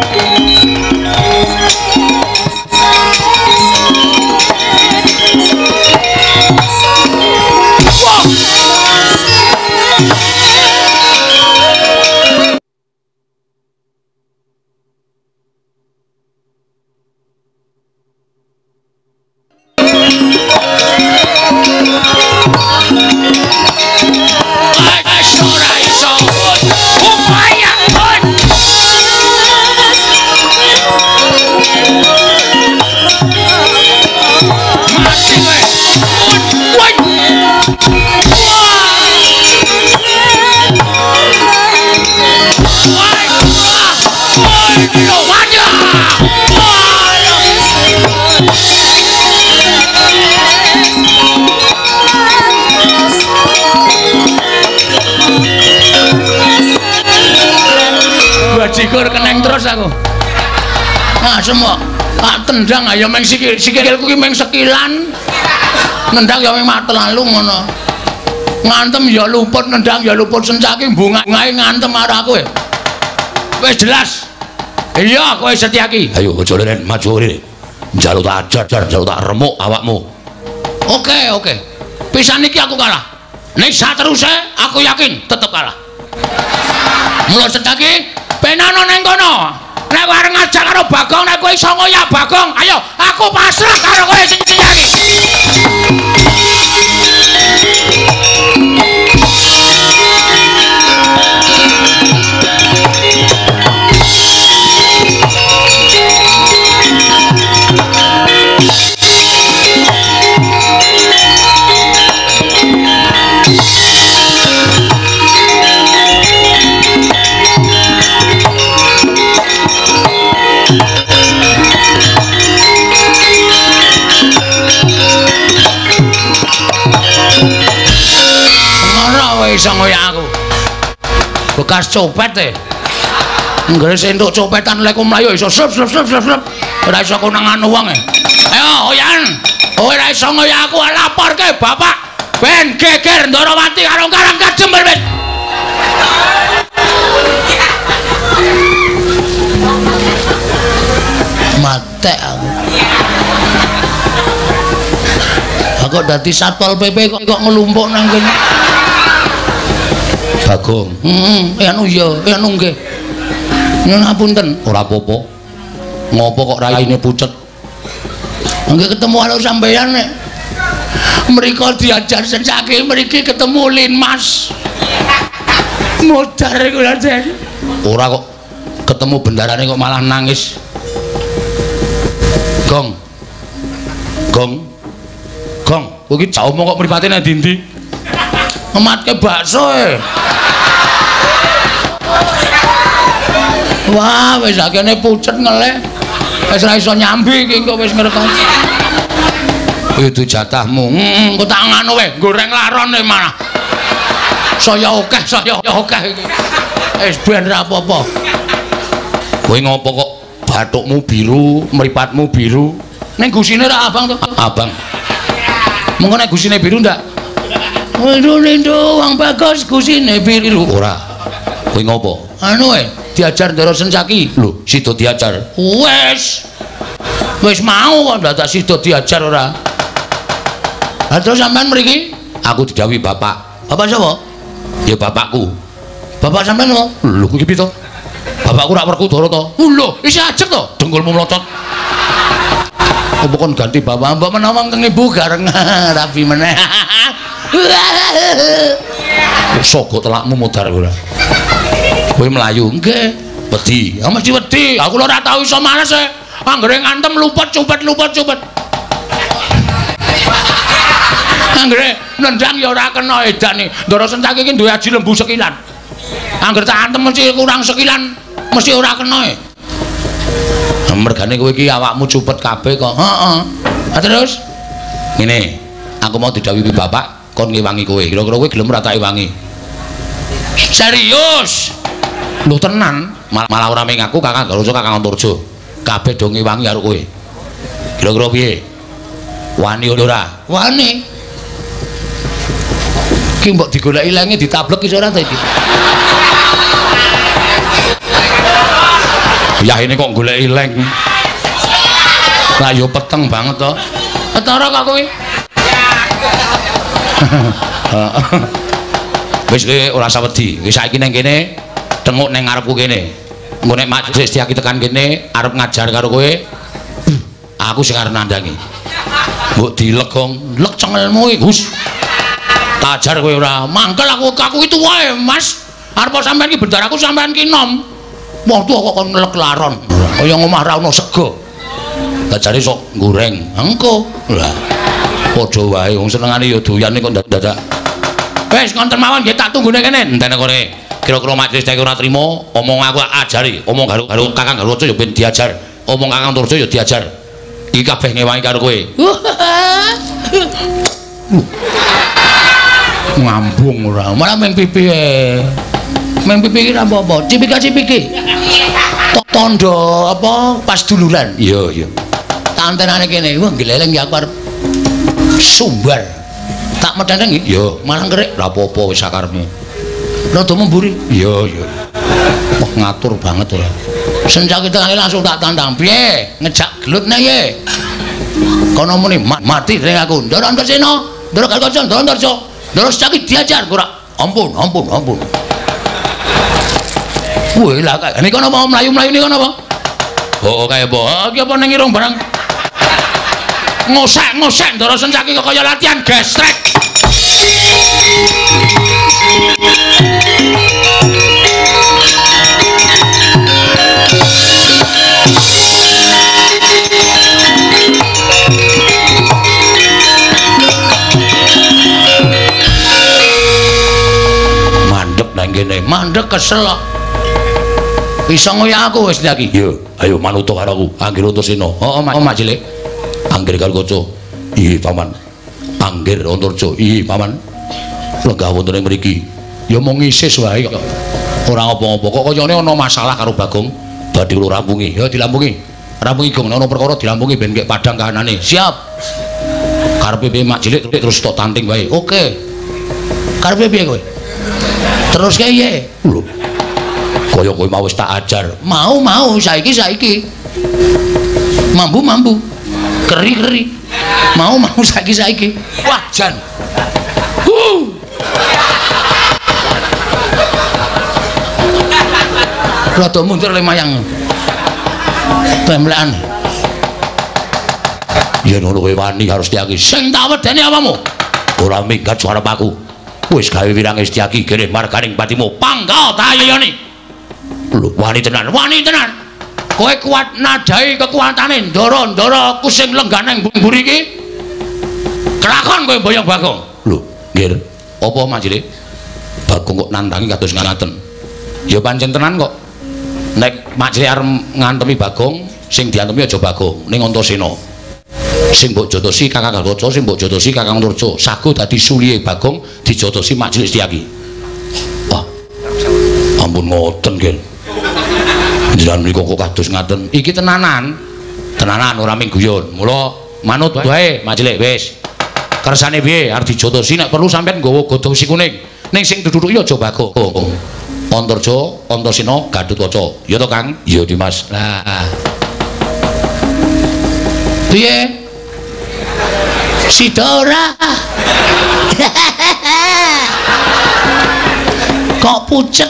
Bajigur keneng terus aku. Nah, semua tak tendang ayo meng sikilku ki meng sekilan. Nendang ya meng mata lalu ngono. Ngantem ya luput, nendang ya luput, Sencaki bunga-bungae ngantem karo aku. Wis jelas. Iya, kowe Setyaki. Ayo aja leren maju rene. Njaluk tak ajar, njaluk tak remuk awakmu. Oke. Pisan iki aku kalah. Nek sateruse aku yakin tetep kalah. Mula Setyaki, penano ning kono. Nek arep ngajak karo Bagong, nek kowe iso ngoyak Bagong, ayo aku pasrah karo kowe Setyaki. Iso ngoyak aku. Bekas copet e. Nggres entuk copetan lek mlayu iso slep. Ora iso konangan wong e. Ayo oyan. Ora iso ngoyak aku laporke bapak. Ben geger Ndarawati karo Karang Kadember wis. Mate aku. Aku dadi Satpol PP kok ngelumpuk nang kene. Bagong. Anu nggih. Nyuwun ngapunten. Ora apa-apa. Ngopo kok raine pucet? Nggih ketemu karo sampeyan nek mriko diajar Setyaki, mriki ketemu Linmas. Modar iku lho, Den. Ora kok ketemu bendarane kok malah nangis. Gong. Kowe iki jauh omong kok mripate nang ndi-ndi? Ngematke bakso e. Wah, wis akene pucet ngelek. Wis ora iso nyambi iki kok wis ngrekon. Itu jatahmu. Kok tak ngono wae, goreng larone malah. Saya akeh iki. Wis ben ra apa-apa. Kowe ngopo kok bathukmu biru, mripatmu biru? Ning gusine ra abang to? Abang. Mengko nek gusine biru ndak? Lindung wong bagus gusine biru. Ora. Kowe ngopo? Anu diajar Ndara Sencaki. Lho, sida diajar. Wis mau kok ndak tak sida diajar ora. Lah terus sampean mriki Aku didhawuhi bapak. Bapak sapa? Ya bapakku. Bapak sampean lho. Lho kuwi piye to? Bapakku rak Werkudara to. Lho, isih ajeg to dengkulmu mlocot. Apa kon ganti bapak mbok menawa kang ibu gareng rapi meneh. Sogok telakmu mudhar ora. Kowe mlayu nggih. Wedi. Ya mesti wedi. Aku ora tau iso manes e. Anggere ngantem luput cupet. Anggere nendang ya ora kena edane. Ndara Sencaki iki duwe aji lembu sekilan. Anggere tak antem mesti kurang sekilan, mesti ora kena e. Mergane kowe iki awakmu cupet kabeh kok. Heeh. Terus ngene, aku mau didhawuhi bapak kon ngewangi kowe. Kira-kira kowe gelem ora tak ewangi? Serius. Lho tenan, malah ora ming aku Kakang Garusa Kakang Antarja. Kabeh do ngewangi karo kowe. Kira-kira piye? Wani ora? Wani. Ki mbok digoleki lenge ditablek iso ora ta iki? Ya ini kok goleki leng. Lah yo peteng banget to. Ketara kok kowe. Wis kowe ora usah wedi. Wis saiki nang kene tenguk nang ngarepku kene. Engko nek Mak Sestiaki tekan kene arep ngajar karo kowe. Aku sing arep nandangi. Mbok dilegong, lek cengelmu iki, Gus. Tajar kowe ora mangkel aku itu wae, Mas. Arep sampean iki bendar aku sampean ki nom. Wong tuwa kok kon ngelek laron. Kaya ngomah ra ono sego. Tajare sok goreng. Engko. Lah. Padha wae wong senengane ya doyane kok dadak. Wis konten mawon nggih tak tunggune kene. Entene kore. Kira-kira majelis iki ora trimo, omong aku ajari. Omong karo Kakang Garusa ya ben diajar. Omong Kakang Antarja ya diajar. Iki kabeh ngewangi karo kowe. Ngambung ora. Malah meng pipi e. Meng pipi iki ra apa-apa. Cipika-cipiki. Tondo apa pas duluran. Iya. Tak antenane kene. Wah gleleng ya aku arep sumbar. Tak medheng iki. Yo, malah kerik. Lah apa-apa wis sakarepmu. Rada memburi. Iya. Wah ngatur banget ora. Sencaki tengane langsung tak tandang. Piye? Ngejak gelut nek ye. Kono muni mati ring aku. Ndara Antarsena, Ndara Garusa, Ndara Antarja. Ndara Sencaki diajar ora. Ampun. Woi lah kaya ini kan apa melayu-melayu ini kan apa? Oh kaya apa? Iki apa nang irung barang? Ngosek Ndara Sencaki kok kaya latihan gesrek. Mandek nang kene, mandek kesel kok. Bisa ngoyak aku wis iki. Yo, ayo manut karo aku. Anggir Antarsena. Heeh, Mak Cilik. Anggir Garusa. Iya, Paman. Anggir Antarja. Iya, Paman. Lenggah wonten ing mriki. Ya mung isis wae kok. Ora apa-apa. Kok kayane ana masalah karo Bagong. Badhe kula rampungi. Ya dilampungi. Rampungi Gong, ana perkara dilampungi ben kek padang kahanane. Siap. Karepe piye Mak Cilik terus tok tanting wae. Oke. Karepe piye kowe? Terus kaya lho. Kaya kowe mau wis tak ajar. Mau saiki. Mambu. Keri. Mau saiki. Wah, jan. Rada mundur le mayang. Pemlekan. Yen ngono kowe wani harus Setyaki. Sing tak wedeni apamu? Ora minggat suarep aku. Wis gawe wirang Setyaki kene marganing patimu. Panggal tayoni. Lho, wani tenan. Kowe kuat nadai kekuatane ndara-ndara kusing lenggane mburi iki. Kelakon kowe boyong Bagong. Lho, nggih. Apa Mak Cilik? Bagong kok nandangi kados ngaten. Ya pancen tenan kok. Nek Mak Cilik arep ngantemi Bagong, sing diantemi aja Bagong, ning Antarsena. Sing mbok jotosi Kakang Garusa, sing mbok jotosi Kakang Antarja. Sago dadi sulihe Bagong dijotosi Mak Cilik Setyaki. Wah. Ampun ngoten, Gen. Jenengan mriku kok kados ngaten. Iki tenanan ora ming guyon. Mula manut wae Mak Cilik wis. Kersane piye arep dijotosi nek perlu sampean nggawa godhong si kuning. Ning sing duduk ya aja Bagong. Antarja, Antarsena, Gatotkaca. Ya to, Kang? Ya, Dimas. Lah. Piye? Sida ora? pucet.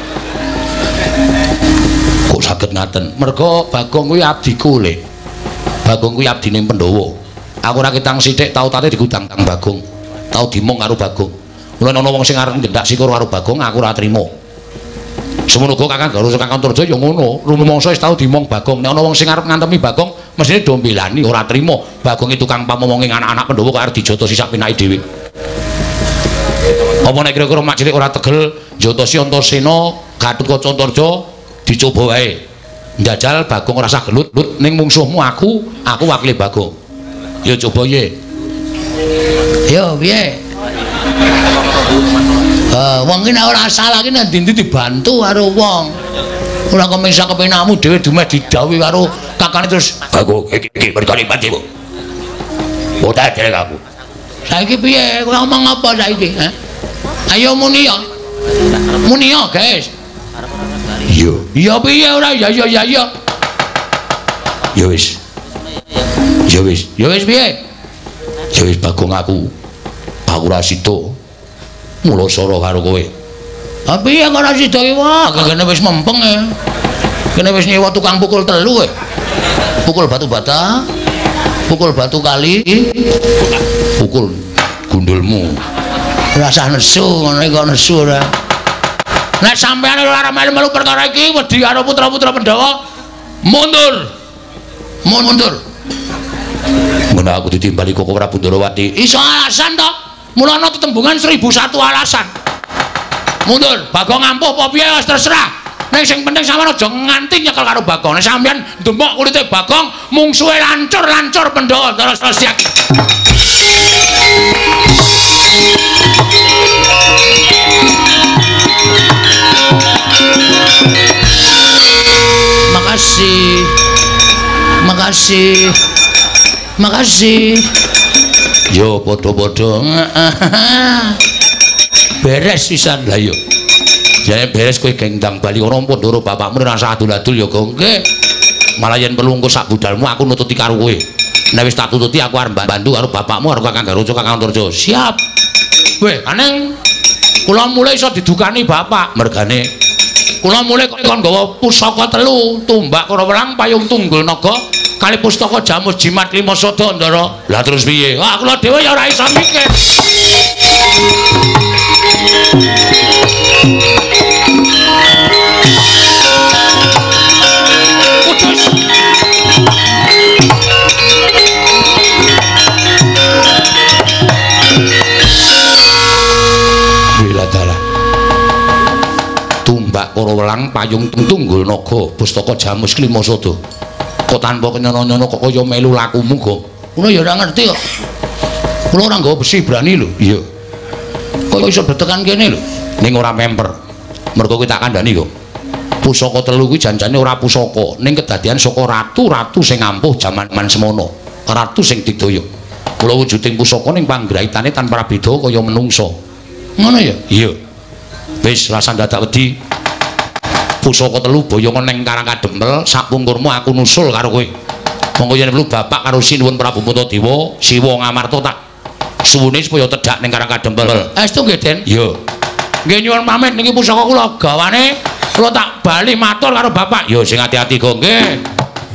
Kok saged ngaten? Merga Bagong kuwi abdiku le. Bagong kuwi abdine Pandhawa. Aku ora ketang sithik tau tate digudang Kang Bagong. Tau dimong karo Bagong. Mulane ana wong sing arep ngendak sikur karo Bagong aku ora trima. Semono uga Kakang Garusa Kakang Antarja ya ngono. Rumangsa wis tau dimong Bagong. Nek ana wong sing arep ngantemi Bagong mesine do mbelani ora trima. Bagong itu tukang pamomonging anak-anak Pandhawa kok arep dijotosi sak pinake dhewe. Apa nek kira-kira mak cilik ora tegel njotosi Antasena, Gatotkaca Antarja dicoba wae. Njajal Bagong ora usah gelut ning mungsuhmu aku wakile Bagong. Ya coba ye. Yo piye? Wong ki nek ora salah ki nek ndi dibantu karo wong. Ora kok mengsa kepenakmu dhewe dumeh didhawuhi karo kakane terus Bagong iki berkali pati, Bu. Ora dhewe aku. Saiki piye? Kowe ngomong apa saiki, ha? Ayo muni ya. Muni ya, guys. Iya. Iya piye ora? Ya ya ya ya. Ya wis. Ya wis. Ya wis piye? Ya wis Bagong aku ora sida. Mula sara karo kowe. Ha piye kok ora sida ki wae? Kene wis mempeng e. Kene wis nyewa tukang pukul 3 kowe. Pukul batu bata, pukul batu kali, pukul gundulmu. Rasah nesu ngono kok nesu ora. Nek sampeyan ora melu-melu perkara iki wedi karo putra-putra Pandhawa, mundur. Mundur. Ngono aku ditimbali Koko Prabu Ndarawati. Iso alasan to? Mulane tetembungan 1001 alasan. Mundur, Bagong ampuh apa piye wis terserah. Nek sing penting sampeyan aja nganti nyekel karo Bagong. Nek sampeyan ndemok kulite Bagong, mungsuhe lancur-lancur Pandhawa terus siap. Makasih. Yo padha-padha. Beres pisan lah yo. Jane beres kowe gendang bali ora Pandhara bapakmu ora usah adul-adul ya, Gong. Nggih. Malah yen perlu engko sak budalmu aku nututi karo kowe. Nek wis tak tututi aku arep bantu karo bapakmu karo Kakang Garusa Kakang Antarja. Siap. Weh, aneng kula mulai iso didukani bapak mergane kula mulai kon nggawa pusaka 3, tumbak karo welang payung tunggul naga kali pustaka jamus jimat 5 sada ndara. Lah terus piye? Wah, kula dhewe ya ora iso mikir. Putus. Wiladala. Tumbak karo welang payung tunggul naga pustaka jamus 5 sada. Kok tanpa kenyono-nyono kok kaya melu lakumu, Gong. Kula ya ora ngerti kok. Kula ora nggawa besi berani lho. Iya. Kok iso betekan kene lho. Ning ora memper. Mergo kuwi tak kandhani, Gong. Pusaka 3 kuwi janjane ora pusaka, ning kedadian saka ratu-ratu sing ampuh jaman semono. Ratu sing didaya. Kula wujuding pusaka ning panggraitane tanpa beda kaya menungsa. Ngono ya? Iya. Wis rasan dadak wedi. Pusaka 3 boyongan ning Karang Kadempel, sapungkurmu aku nusul karo kowe. Monggo yen perlu bapak karo Sinuwun Prabu Puntadewa, Siwa Ngamarta tak suwune supaya tedhak ning Karang Kadempel. Estu nggih, Den? Iya. Nggih nyuwun pamit niki pusaka kula gawane kula tak bali matur karo bapak. Yo sing ati-ati, Gong. Nggih.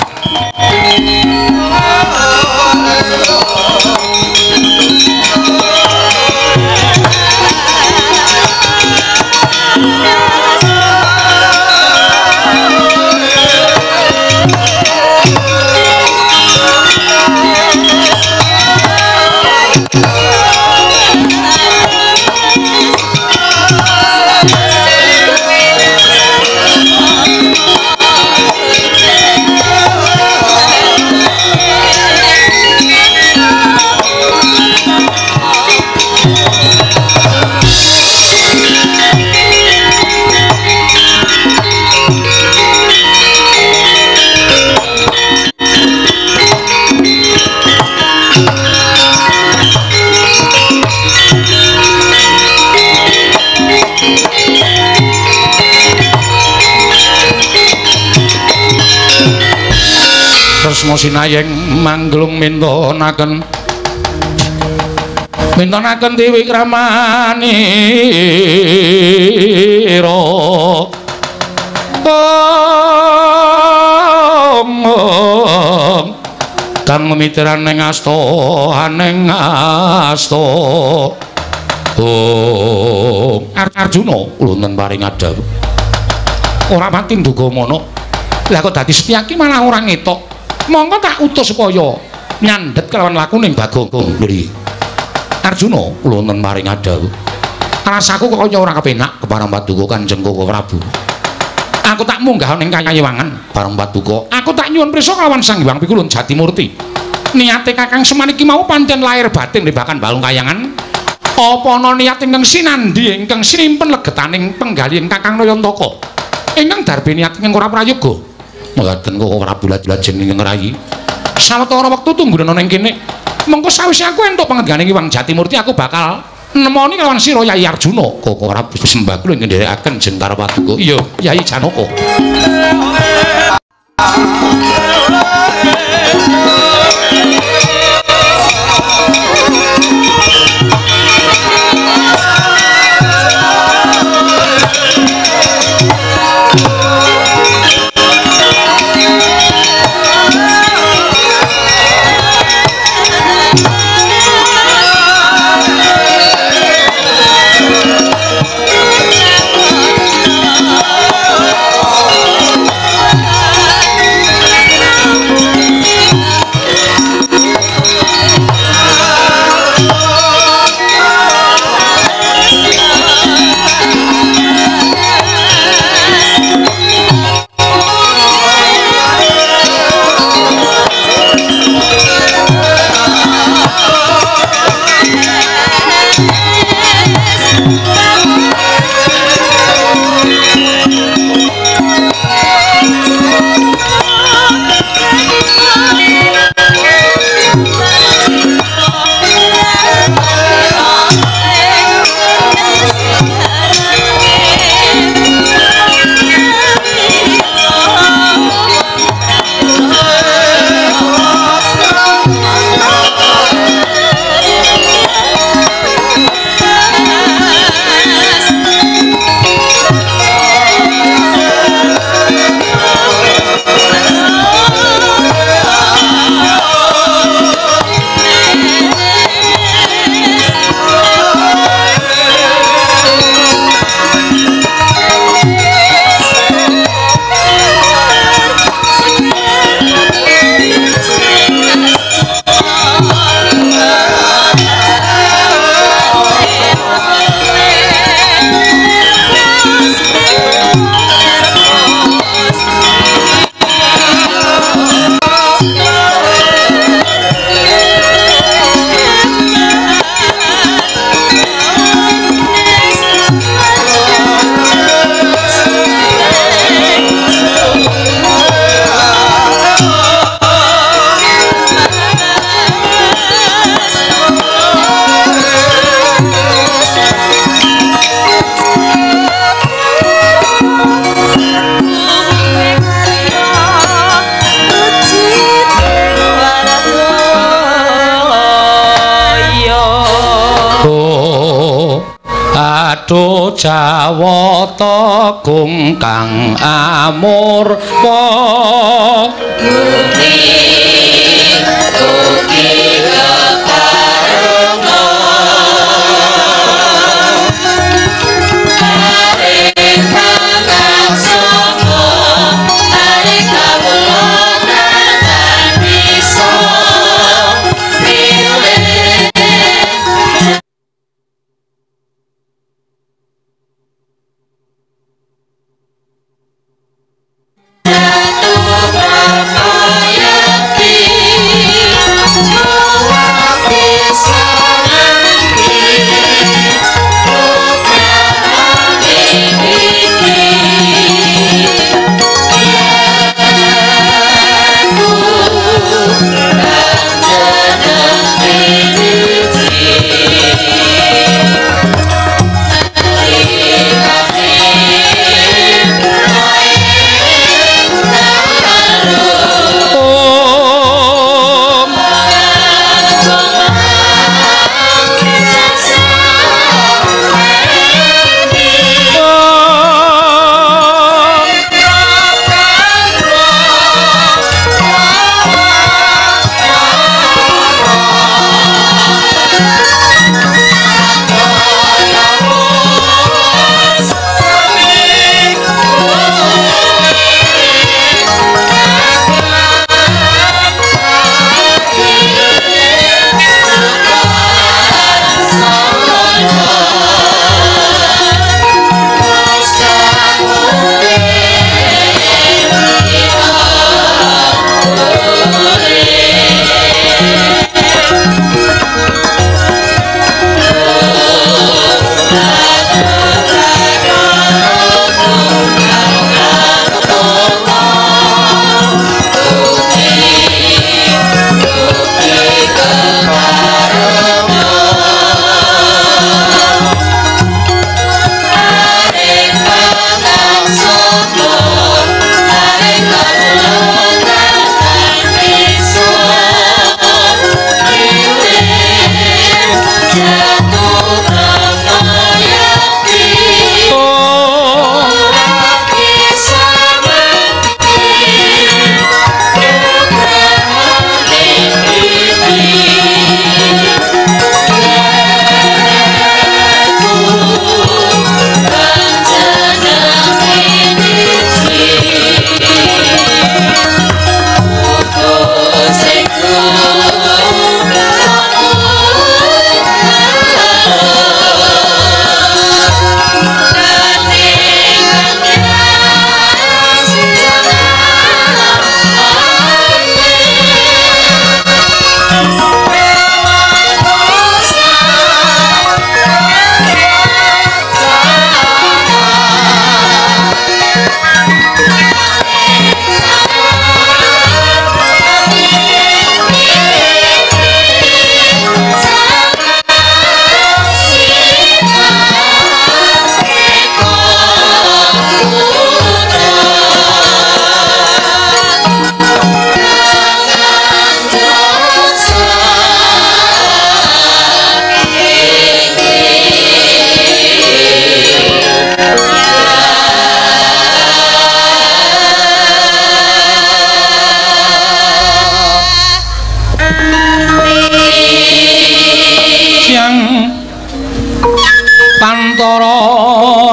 Tresna sinayeng manglung mintonaken Dewi Kramani sira kang mimiteran ning asta Arjuna ulun paring adhawu ora pati nduga mono lah kok dadi Setyaki malah ora ngetok mongko tak utus supaya nyandhet kelawan lakuning Bagong Luri Arjuna ulun paring adhawu rasaku kaya ora kepenak kepareng Paduka Kanjeng Koko Prabu aku tak munggah ning Kayawangan bareng Paduka aku tak nyuwun prisa kelawan Sang Hyang Pikulun Jatimurti niate Kakang Semar iki mau pancen lahir batin nebakan Balung Kayangan apa ana niat ingkang sinandhi ingkang sinimpen legetaning penggalih Kakang Nayantaka ingkang darbe niat ingkang ora prayoga mboten Koko Prabu lajeng ing rayi sawetara wektu tunggunen ana ing kene mengko sawise aku entuk pangandikaning Hyang Jatimurti aku bakal nemoni kelawan sira Yai Arjuna Koko Prabu sembah kula ngendherekaken Jentara Paduka iya Yai Janaka Aduh Jawata kungkang amurpa Gusti Duki keparenga Arek pangaksana Arek kawulatan bisa Ratu Brahmayakti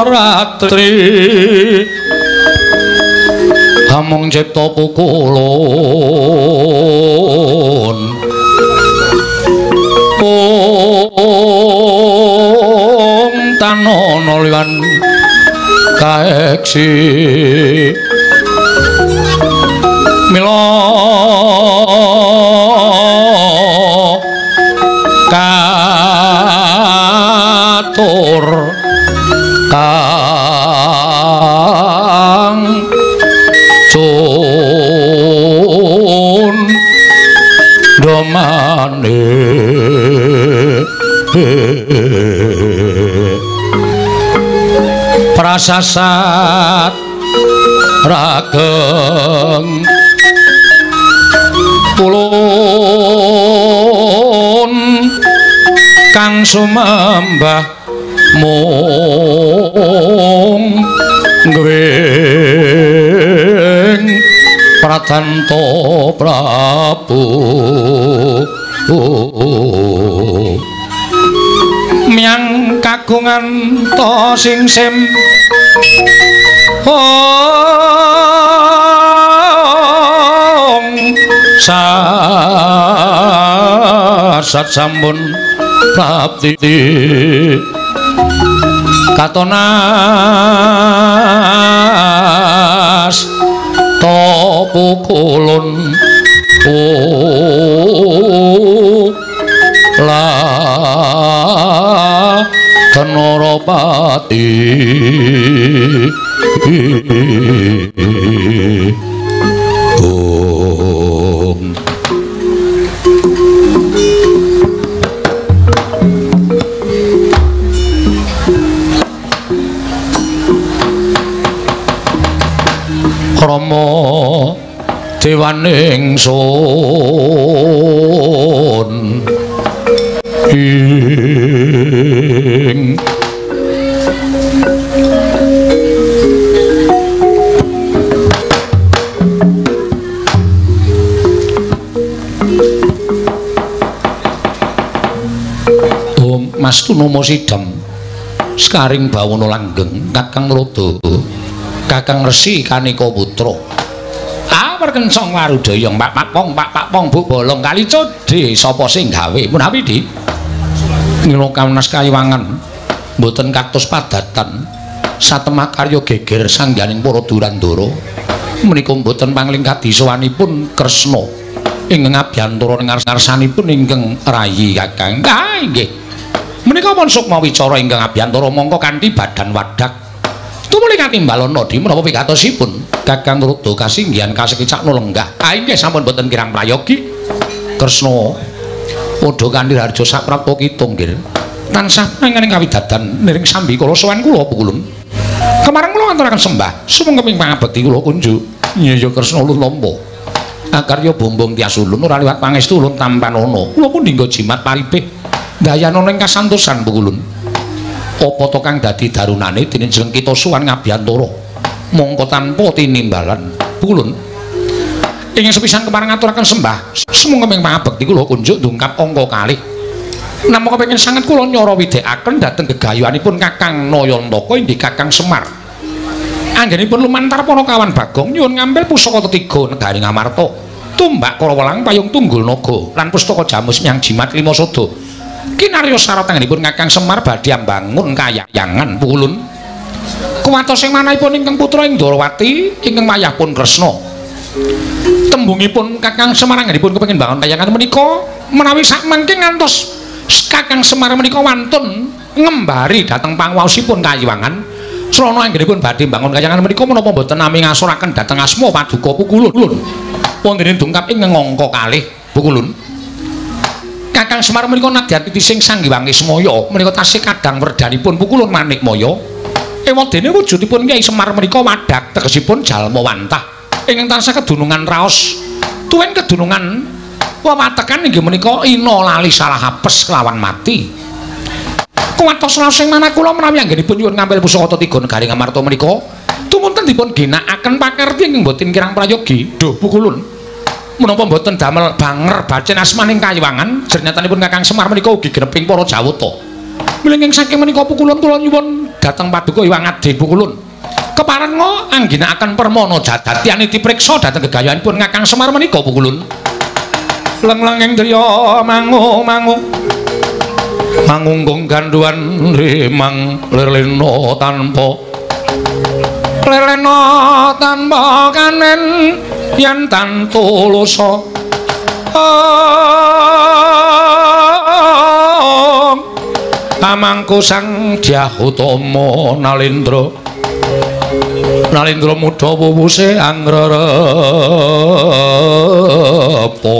ratri amung cipta pukulun tanono liwan kaeksi mila katur kang cun domane prasasat rageng ulun kang sumembah mung gwing pratanto prabu miang kagungan to sing sim sat sampun prapti katonas to pukulun la Tenorapati Om Rama dewaning sun ing Mastunomo Sidam Skaring Bawana Langgeng Kakang Rodo Kakang Resi Kanika Putra Perkencong Warudaya Pak Pong Bu Bolong kali codhe sapa sing gawe menawi Di Mila kawenas kayiwangan mboten kados padatan satemah karya geger sangganing para Durandara menika mboten panglingkadi sowanipun Kresna ing ngabyantara ngarsanipun ingkang rayi Kakang. Ah nggih. Menika pun sukma wicara ingkang abyantara mongko kanthi badan wadak. Tumuli katimbalana di menapa pigatosipun Kakang Ruda kasinggihan kasekicakna lenggah. Ah nggih sampun boten kirang prayogi. Kresna padha kanthi harja saprapta kita nggih. Tansah panjenengan kawidadan niring sambikala sowan kula pukulun. Kemareng kula ngaturaken sembah sumengkeping pangabekti kula kunjuk. Iya Kresna ulun tampa. Akarya bombong tias ulun ora liwat pangestu ulun tampan ana. Kula pun dinggo jimat paripih. Dayana ning kasantosan pukulun. Apa to kang dadi darunane dinenjeng kita suwan ngabyantara mongko tanpa tinimbalan pukulun. Ing sepisan kemareng ngaturaken sembah sumengkeping pangabekti kula kunjuk ndungkap angka kalih. Namung kepengin sanget kula nyara widhekaken dhateng gegayuhanipun Kakang Nayantaka inggih Kakang Semar. Anggenipun lumantar para kawan Bagong nyuwun ngambil pusaka ketiga negari Ngamarta. Tumbak Karawelang payung tunggul naga lan pustaka jamus nyang jimat lima sada. Kinarya sarat anggenipun Kakang Semar badhe ambangun kayayangan pukulun. Kuwatos sing manahipun ingkang putra Indrawati ingkang mayahipun Kresna. Tembungipun Kakang Semar anggenipun kepengin bangun kayayangan menika menawi sakmangke ngantos Kakang Semar menika wantun ngembari dhateng panguwasipun kayiwangan. Srana anggenipun badhe bangun kayangan menika menapa boten nami ngasuraken dhateng asma paduka pukulun. Wonten dungkap ing ngangka kalih pukulun. Kakang Semar menika nadyan titising Sanghyang Ismaya menika tasih kadang werdanipun pukulun Manikmaya. Ewadene wujudipun Kyai Semar menika wadak tegesipun jalma wantah ingkang tansah kedunungan raos. Tuwin kedunungan wawatekan inggih menika ina lali salah apes kelawan mati. Kuwatos sing manah kula menawi anggenipun nyuwun ngambil pusaka tiga negari Ngamarta menika tumunten dipun ginakaken pakerti ingkang boten kirang prayogi. Duh pukulun. Menapa mboten damel banger bacen asmaning kayiwangan jernyatanipun Kakang Semar menika ugi geneping para jawata. Mlinging saking menika pukulun kula nyuwun dhateng paduka Hyang Adi Pukulun. Keparenga angginakaken permana jadatian dipriksa dhateng gegayanipun Kakang Semar menika Pukulun. Leng-lenging driya mangu-mangu. Mangunggung ganduan rimang lelena tanpa kanen yen tan tulusa amangku sang Dyah Utama Nalendra muda wuwuse angrerepa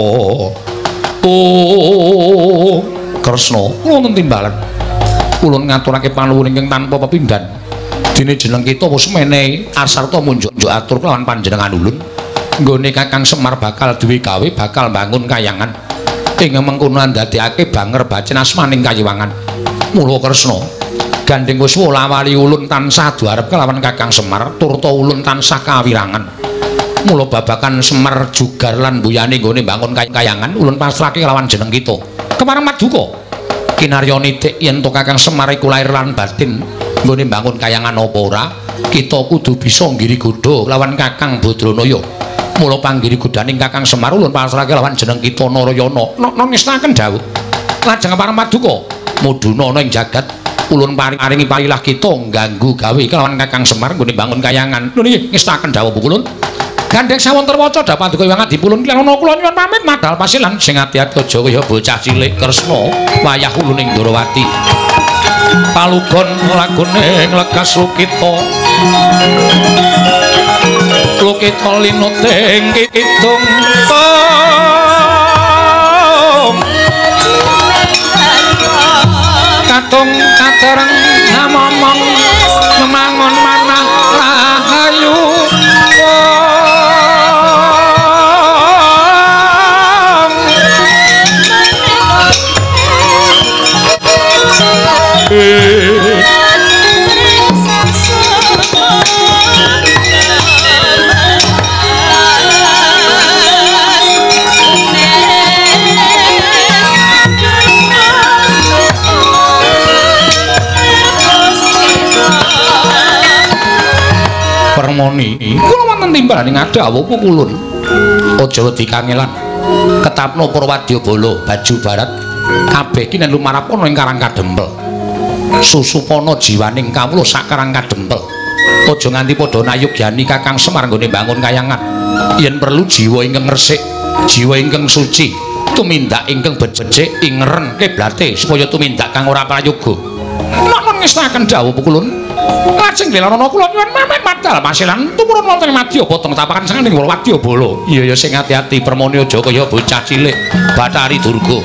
Kresna wonten timbalan ulun ngaturake panuwun ingkang tanpa pepindhan dene jeneng kita wis menehi asarta munjuk-njuk atur kelawan panjenengan ulun nggone Kakang Semar bakal duwe gawe bakal bangun kayangan ing mengkono ndadekake banger bacen asmaning kayiwangan mula Kresna gandeng wis wala-wali ulun tansah duarep kelawan Kakang Semar turta ulun tansah kawirangan mula babakan Semar jugar lan mbuyane nggone bangun kayangan ulun pasrahke kelawan jeneng kita kemareng maduka kinarya nitik yen to Kakang Semar iku lair lan batin nggone bangun kayangan apa ora kita kudu bisa nggiri-godha lawan Kakang Badranaya mula panggiri-godhaning Kakang Semar ulun pasrahke lawan jeneng kita Narayana nangestaken dawuh lajeng parang maduka muduna ana ing jagat ulun paringi parilah kita ngganggu gawe kelawan Kakang Semar nggone bangun kayangan lho nggih ngestaken dawuh Pukulun gandeng sawonten waca dapaduka Hyang Adi Pulun kula kula nyuwun pamit madal pasilan sing ati-ati aja kaya bocah cilik Kresna wayah uluning Ndarawati palugon lagune nglegas Lukita linuting kidung katung katereng namomong memangon manah rahayu Permoni kula wonten timbalaning adhawa Pukulun aja wedi kangelan ketapno Purwadyabala baju barat kabeh ki nek lumarap ana ing Karang Kadempel susupana jiwaning kawula sak Karang Kadempel aja nganti padha nayogyani Kakang Semar nggone bangun kayangan yen perlu jiwa ingkang resik jiwa ingkang suci tumindak ingkang becik ingeren kiblate supaya tumindak kang ora prayoga nek ngestaken dawuh Pukulun lajeng Lelarana kula nyuwun pamit madal pasilan tumurun wonten Madya Potong tapakan sanganing Purwadyabala iya ya sing ati-ati permoni aja kaya bocah cilik Bathari Durga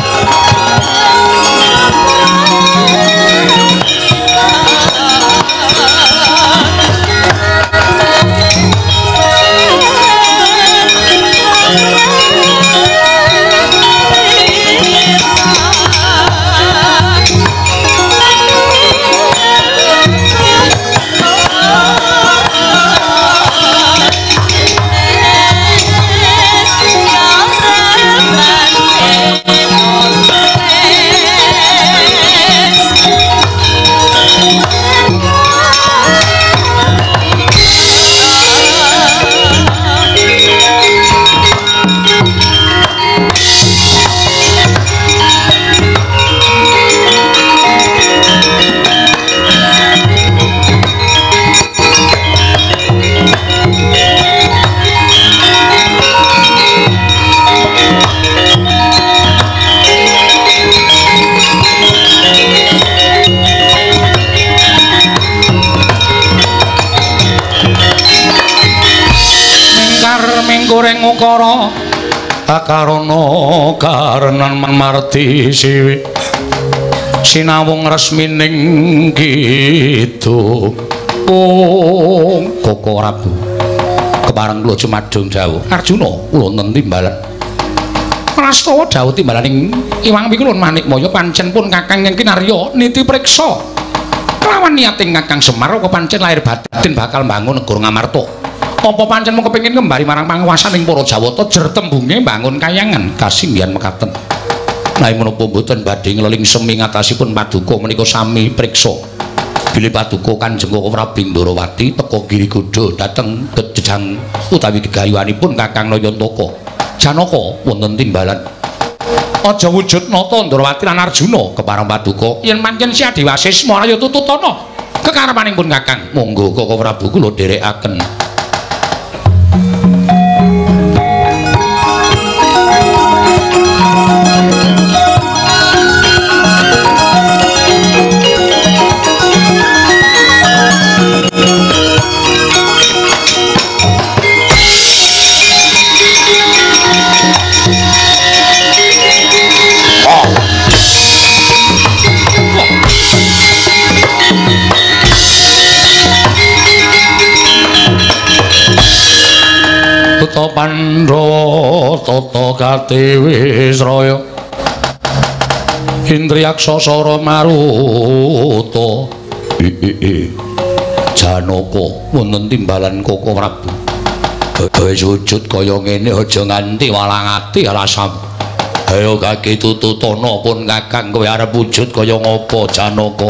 goreng ukara akarana karenan marti siwi sinawung resmining kidung Koko Prabu kepareng kula jumadung dawuh Arjuna kula wonten timbalan prastawa dawuh timbalaning Iwang Pikulun Manikmaya pancen pun Kakang ing kinarya niti priksa kelawan niating Kakang Semar kok pancen lahir batin bakal mbangun negara Ngamarta apa pancen mung kepengin ngembari marang panguwasaning para Jawata jer tembunge mbangun kayangan kasinggihan mekaten. Nanging menapa mboten badhe ngleling semi ngatasipun paduka menika sami priksa. bilih paduka Kanjeng Koko Prabu Ndrawati teka Girikuda dhateng jejang utawi gegayuhanipun Kakang Nayantaka. Janaka wonten timbalan. Aja wujud nata Ndrawati lan Arjuna kepareng paduka yen pancen Sia Dewasis maraya tututana kekarepanipun Kakang. Monggo Koko Prabu kula dherekaken. Tata Pandhawa tata Katiwisraya Indriyaksa Sara Maruta Janaka wonten timbalan Koko Prabu. Wis wujud kaya ngene aja nganti walang ati rasam. Ayo kaki tututana pun Kakang kowe arep wujud kaya ngapa Janaka?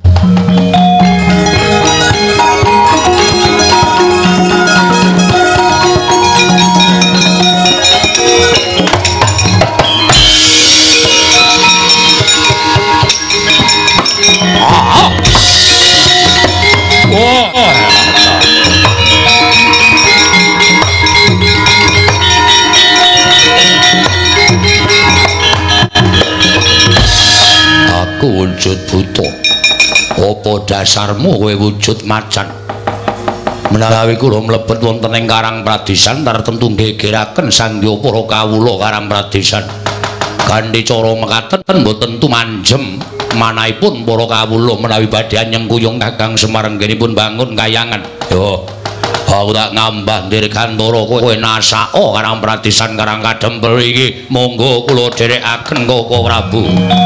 Aku wujud buta. Apa dasarmu kowe wujud macan? Menawi kula mlebet wonten ing Karang Pradesan tartemtu nggegeraken sandya para kawula Karang Pradesan. Kanthi cara mekaten boten tumanjem manahipun para kawula menawi badhe nyengkuyung Kakang Semar nggenipun bangun kayangan. Yo, aku tak ngambah dirgantara kowe nasaka Karang Pradesan Karang Kadempel iki. Monggo kula dherekaken Koko Prabu.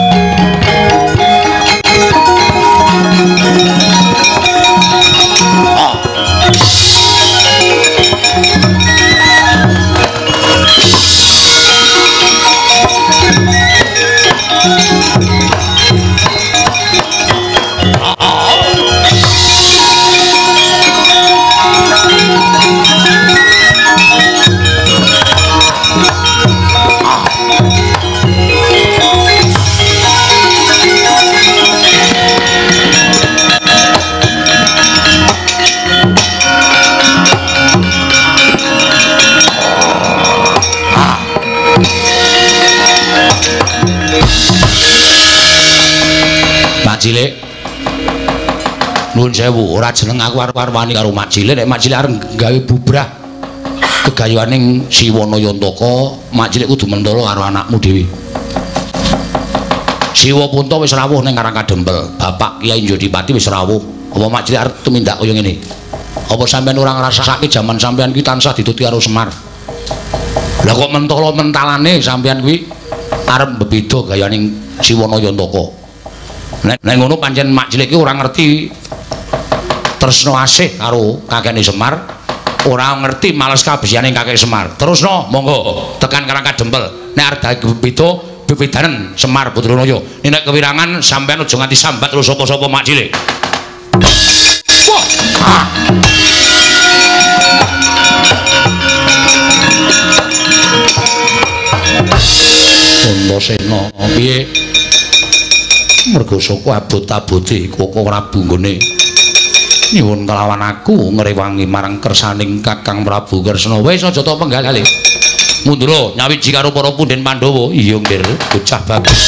Cilik nuwun sewu ora jeneng aku arep wani karo Mak Cilik. Nek Mak Cilik arep gawe bubrah kegayuhaning Siwa Nayantaka, Mak Cilik kudu mentala karo anakmu dhewe. Siwa Punta wis rawuh ning Karang Kadempel. Bapak Kyai Jodipati wis rawuh. Apa Mak Cilik arep tumindak kaya ngene? Apa sampean ora ngrasakake jaman sampean ki tansah dituti karo Semar? Lah kok mentala mentalane sampean kuwi arep bebeda gayaning Siwa Nayantaka. Nek ngono pancen Mak Cilik ki ora ngerti tresno asih karo kakene Semar, ora ngerti males kabehane kakek Semar. Terusno monggo tekan Karang Kadempel. Nek arep beda bebedanen Semar Putranaya. Nek kewirangan sampean aja nganti sambat terus sapa-sapa Mak Cilik. Wah. Antasena piye? Mergo saka abot-abote Koko Prabu nggone nyuwun kelawan aku ngrewangi marang kersaning Kakang Prabu Kresna. Wis aja ta penggalale. Mundura nyawiji karo para punden Pandhawa. Iya, Nggir, bocah bagus.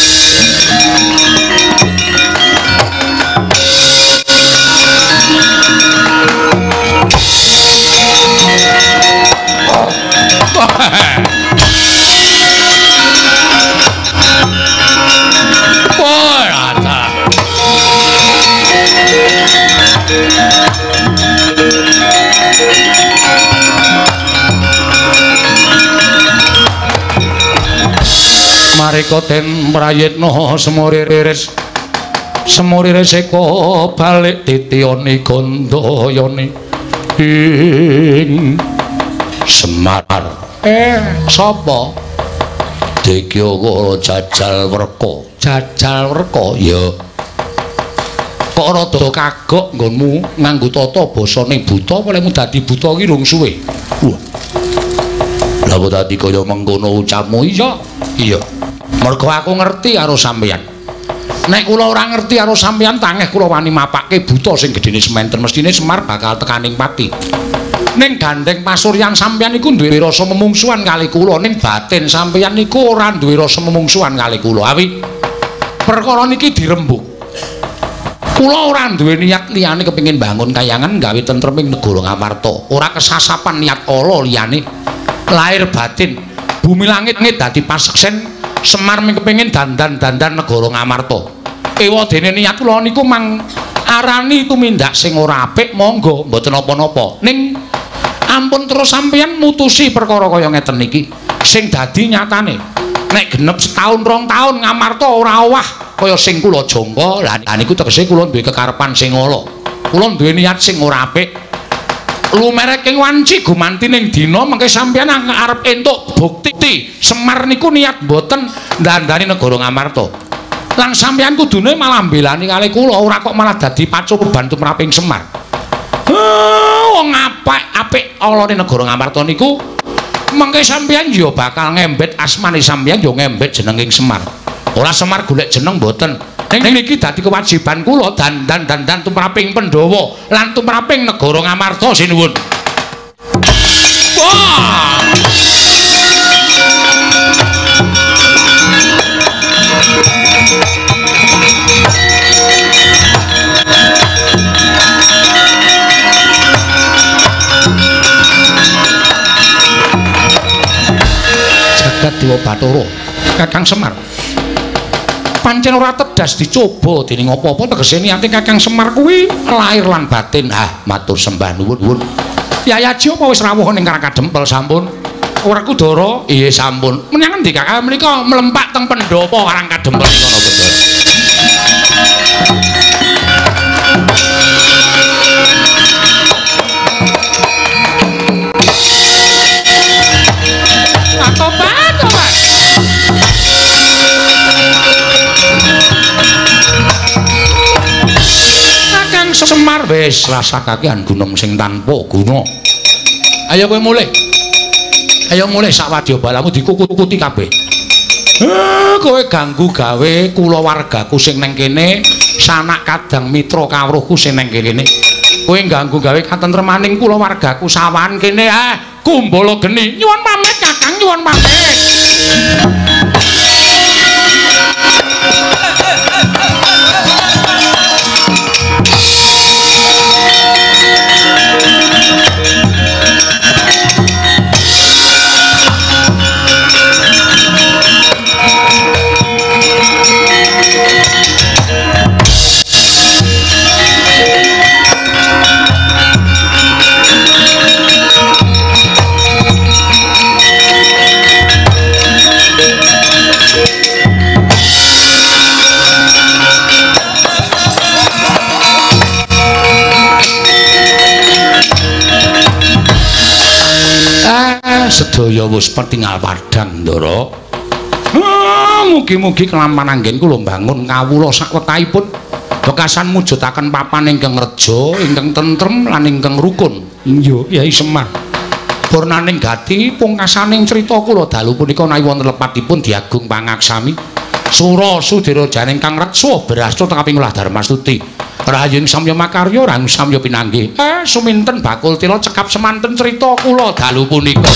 Marika den prayitna semuriris eka balik titiyane Gandayane ing Semar. Sapa? Dekyakara Jajal Werka. Jajal Werka ya. Kok rada kagok nggonmu nganggo tata basane buta apa lemu dadi buta ki rung suwe. Wah. Lah kok dadi kaya mengkono ucapmu iya? Iya. Mergo aku ngerti karo sampeyan. Nek kula ora ngerti karo sampeyan tangeh kula wani mapake buta sing gedene sementen mestine Semar bakal tekaning pati. Ning gandeng pasuryan sampeyan iku duwe rasa memungsuhan kali kula, ning batin sampeyan niku ora duwe rasa memungsuhan kali kula. Awi perkara niki dirembug. Kula ora duwe niat liyane kepengin bangun kayangan gawe tentreming negara Ngamarta. Ora kesasapan niat ala liyane. Lahir batin bumi langit dadi paseksen Semar ming kepengin dandan-dandan negara Ngamarta. Ewadene niat kula niku mang arani tumindak sing ora apik monggo mboten napa-napa. Ning ampun terus sampeyan mutusi perkara kaya ngeten iki. Sing dadi nyatane nek genep setahun 2 tahun Ngamarta ora owah kaya sing kula jangka. Lah niku tegese kula duwe kekarepan sing ala. Kula duwe niat sing ora apik. Lumereking wanci gumanti ning dina mengke sampeyan arep entuk bukti Semar niku niat mboten ndandani negara Ngamarta. Lang sampeyan kudune malah mbelani kali kula ora kok malah dadi pacu beban tumraping Semar. Wong apik alane negara Ngamarta niku mengke sampeyan ya bakal ngembet asmane sampeyan ya ngembet jenenging Semar. Ora Semar golek jeneng mboten. Ning niki dadi kewajiban kula dandan tumraping Pandhawa lan tumraping negara Ngamarta sinuwun. Wah! Jagat Dewa Bathara, Kakang Semar. Pancen ora tedas dicoba dening apa-apa tegese niate Kakang Semar kuwi lahir lan batin. Matur sembah nuwun. Yayaji apa wis rawuh ning Karakadempel sampun? Werkudara nggih sampun. Menyang endi Kakang menika mlempak teng Pendhapa Karangkadempel nika napa betul? Semar wis rasakakean gunung sing tanpa guna. Ayo kowe mulih. Ayo mulih sak wadyabalamu dikukuti kabeh. Kowe ganggu gawe kulawargaku sing neng kene, sanak kadang mitra kawruhku sing neng kene. Kowe ganggu gawe katentremaning kulawargaku sawan kene. Kumbala geni. Nyuwun pamit Kakang, nyuwun pamit. Sedaya wis pertinggal padhang Ndara. Mugi-mugi kelaman anggen kula mbangun kawula sakwetahipun bekasan mujudaken papan ingkang reja, ingkang tentrem lan ingkang rukun. Iya, Kyai Semar. Purnaning gati pungkasaning crita kula dalu punika nawi wonten lepatipun diagung pangaksami. Sura Sudira janing kang reksa berasta kaping 10 Darmastuti. Rahayung samya makarya rang samya pinanggih. Suminten bakul tila cekap semanten crita kula dalu punika.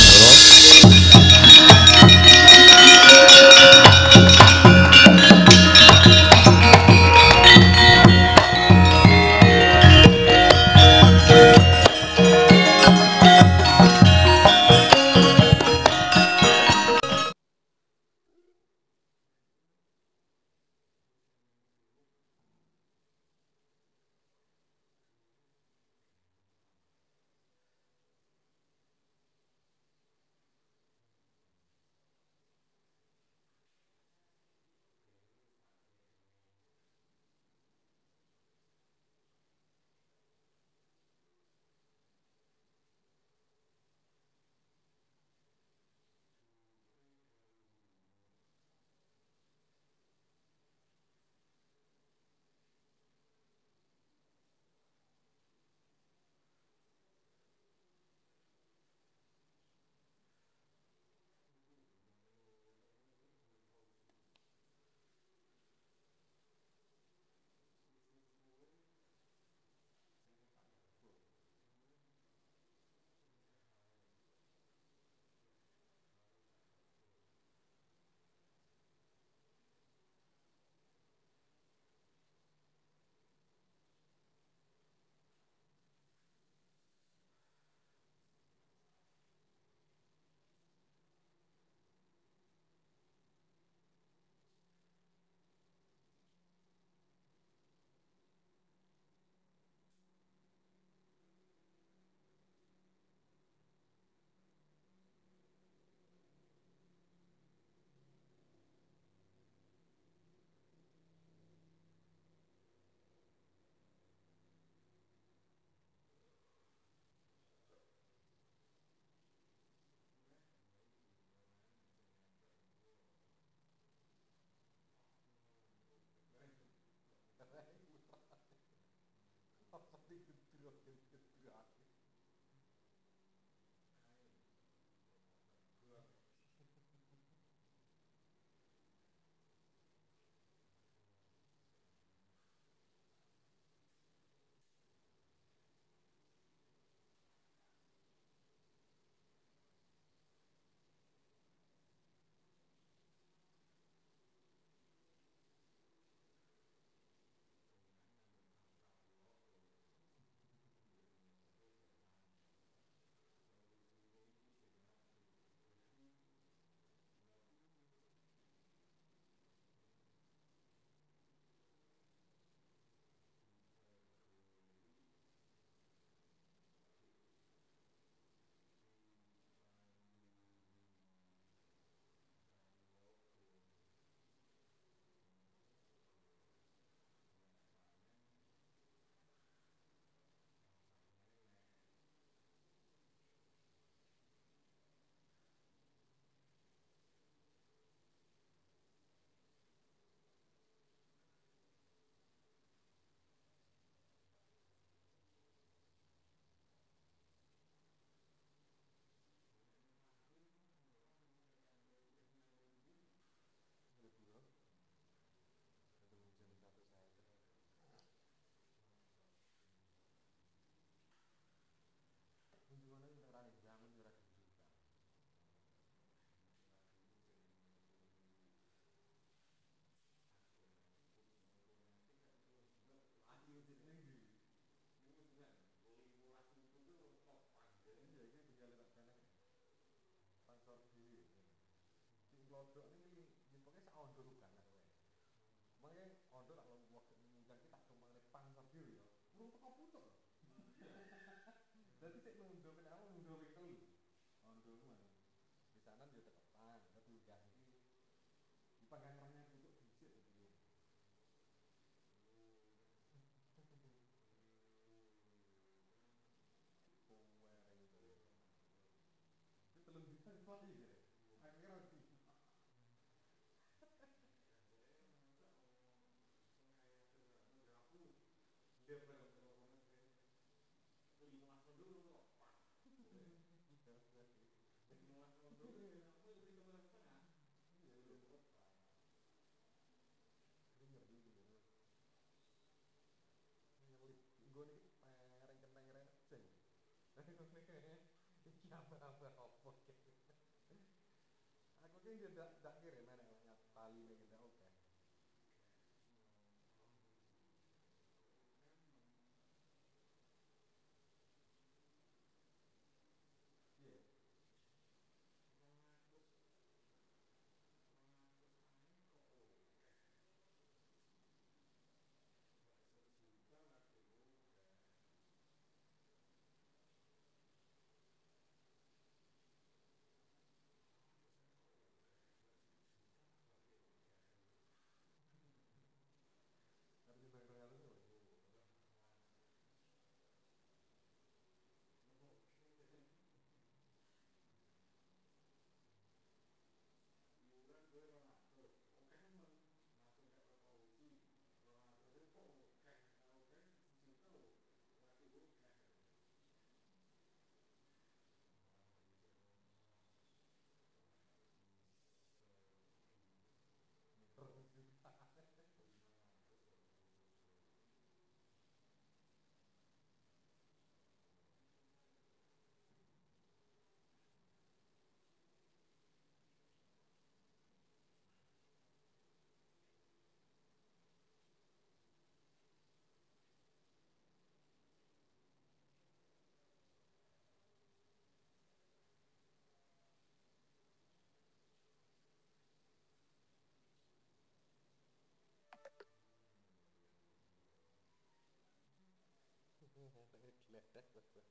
kodok ini nyimpennya sak ondo kan kowe. Makanya ondo tak waktu ngundang kita cuma lepang sambil ya. Urung teko pucuk. Dadi sik nundo kenapa nundo wing telu. Ondo mana? Di sana dia tetep pang, tapi udah iki di panggangannya pucuk dhisik iki. Itu telung bisa dipati ya. Akhirnya roti. Dia pernah lima dulu kok. Lima dulu aku lebih ke tengah. Dengar dulu. Gue nih pengen kentang ceng. Iki apa-apa gitu. Aku kan dia dak kira mana tali lagi dah oke. Iya. Harus dibayar dulu. Geletek betul.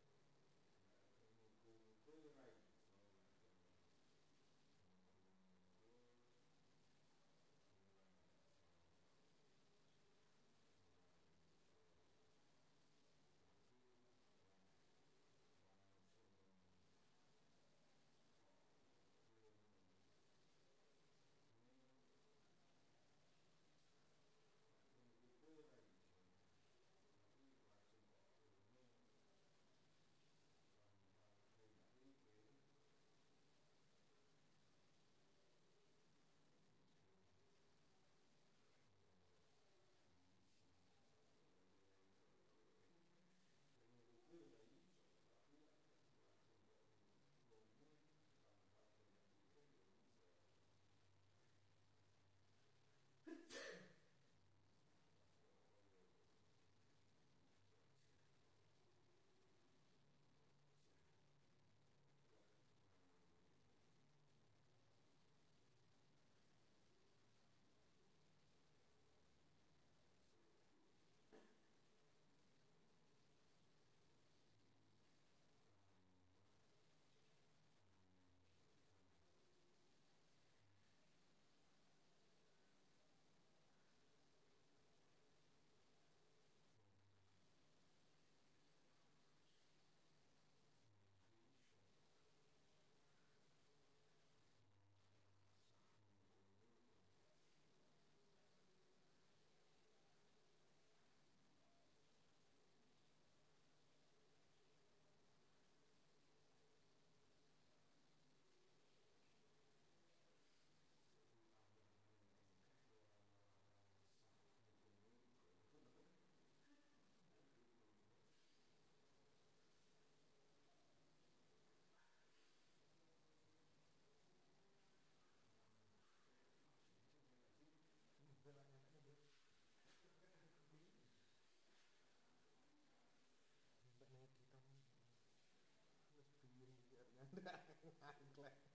Mbak Nedi kamu wis biyen iki arep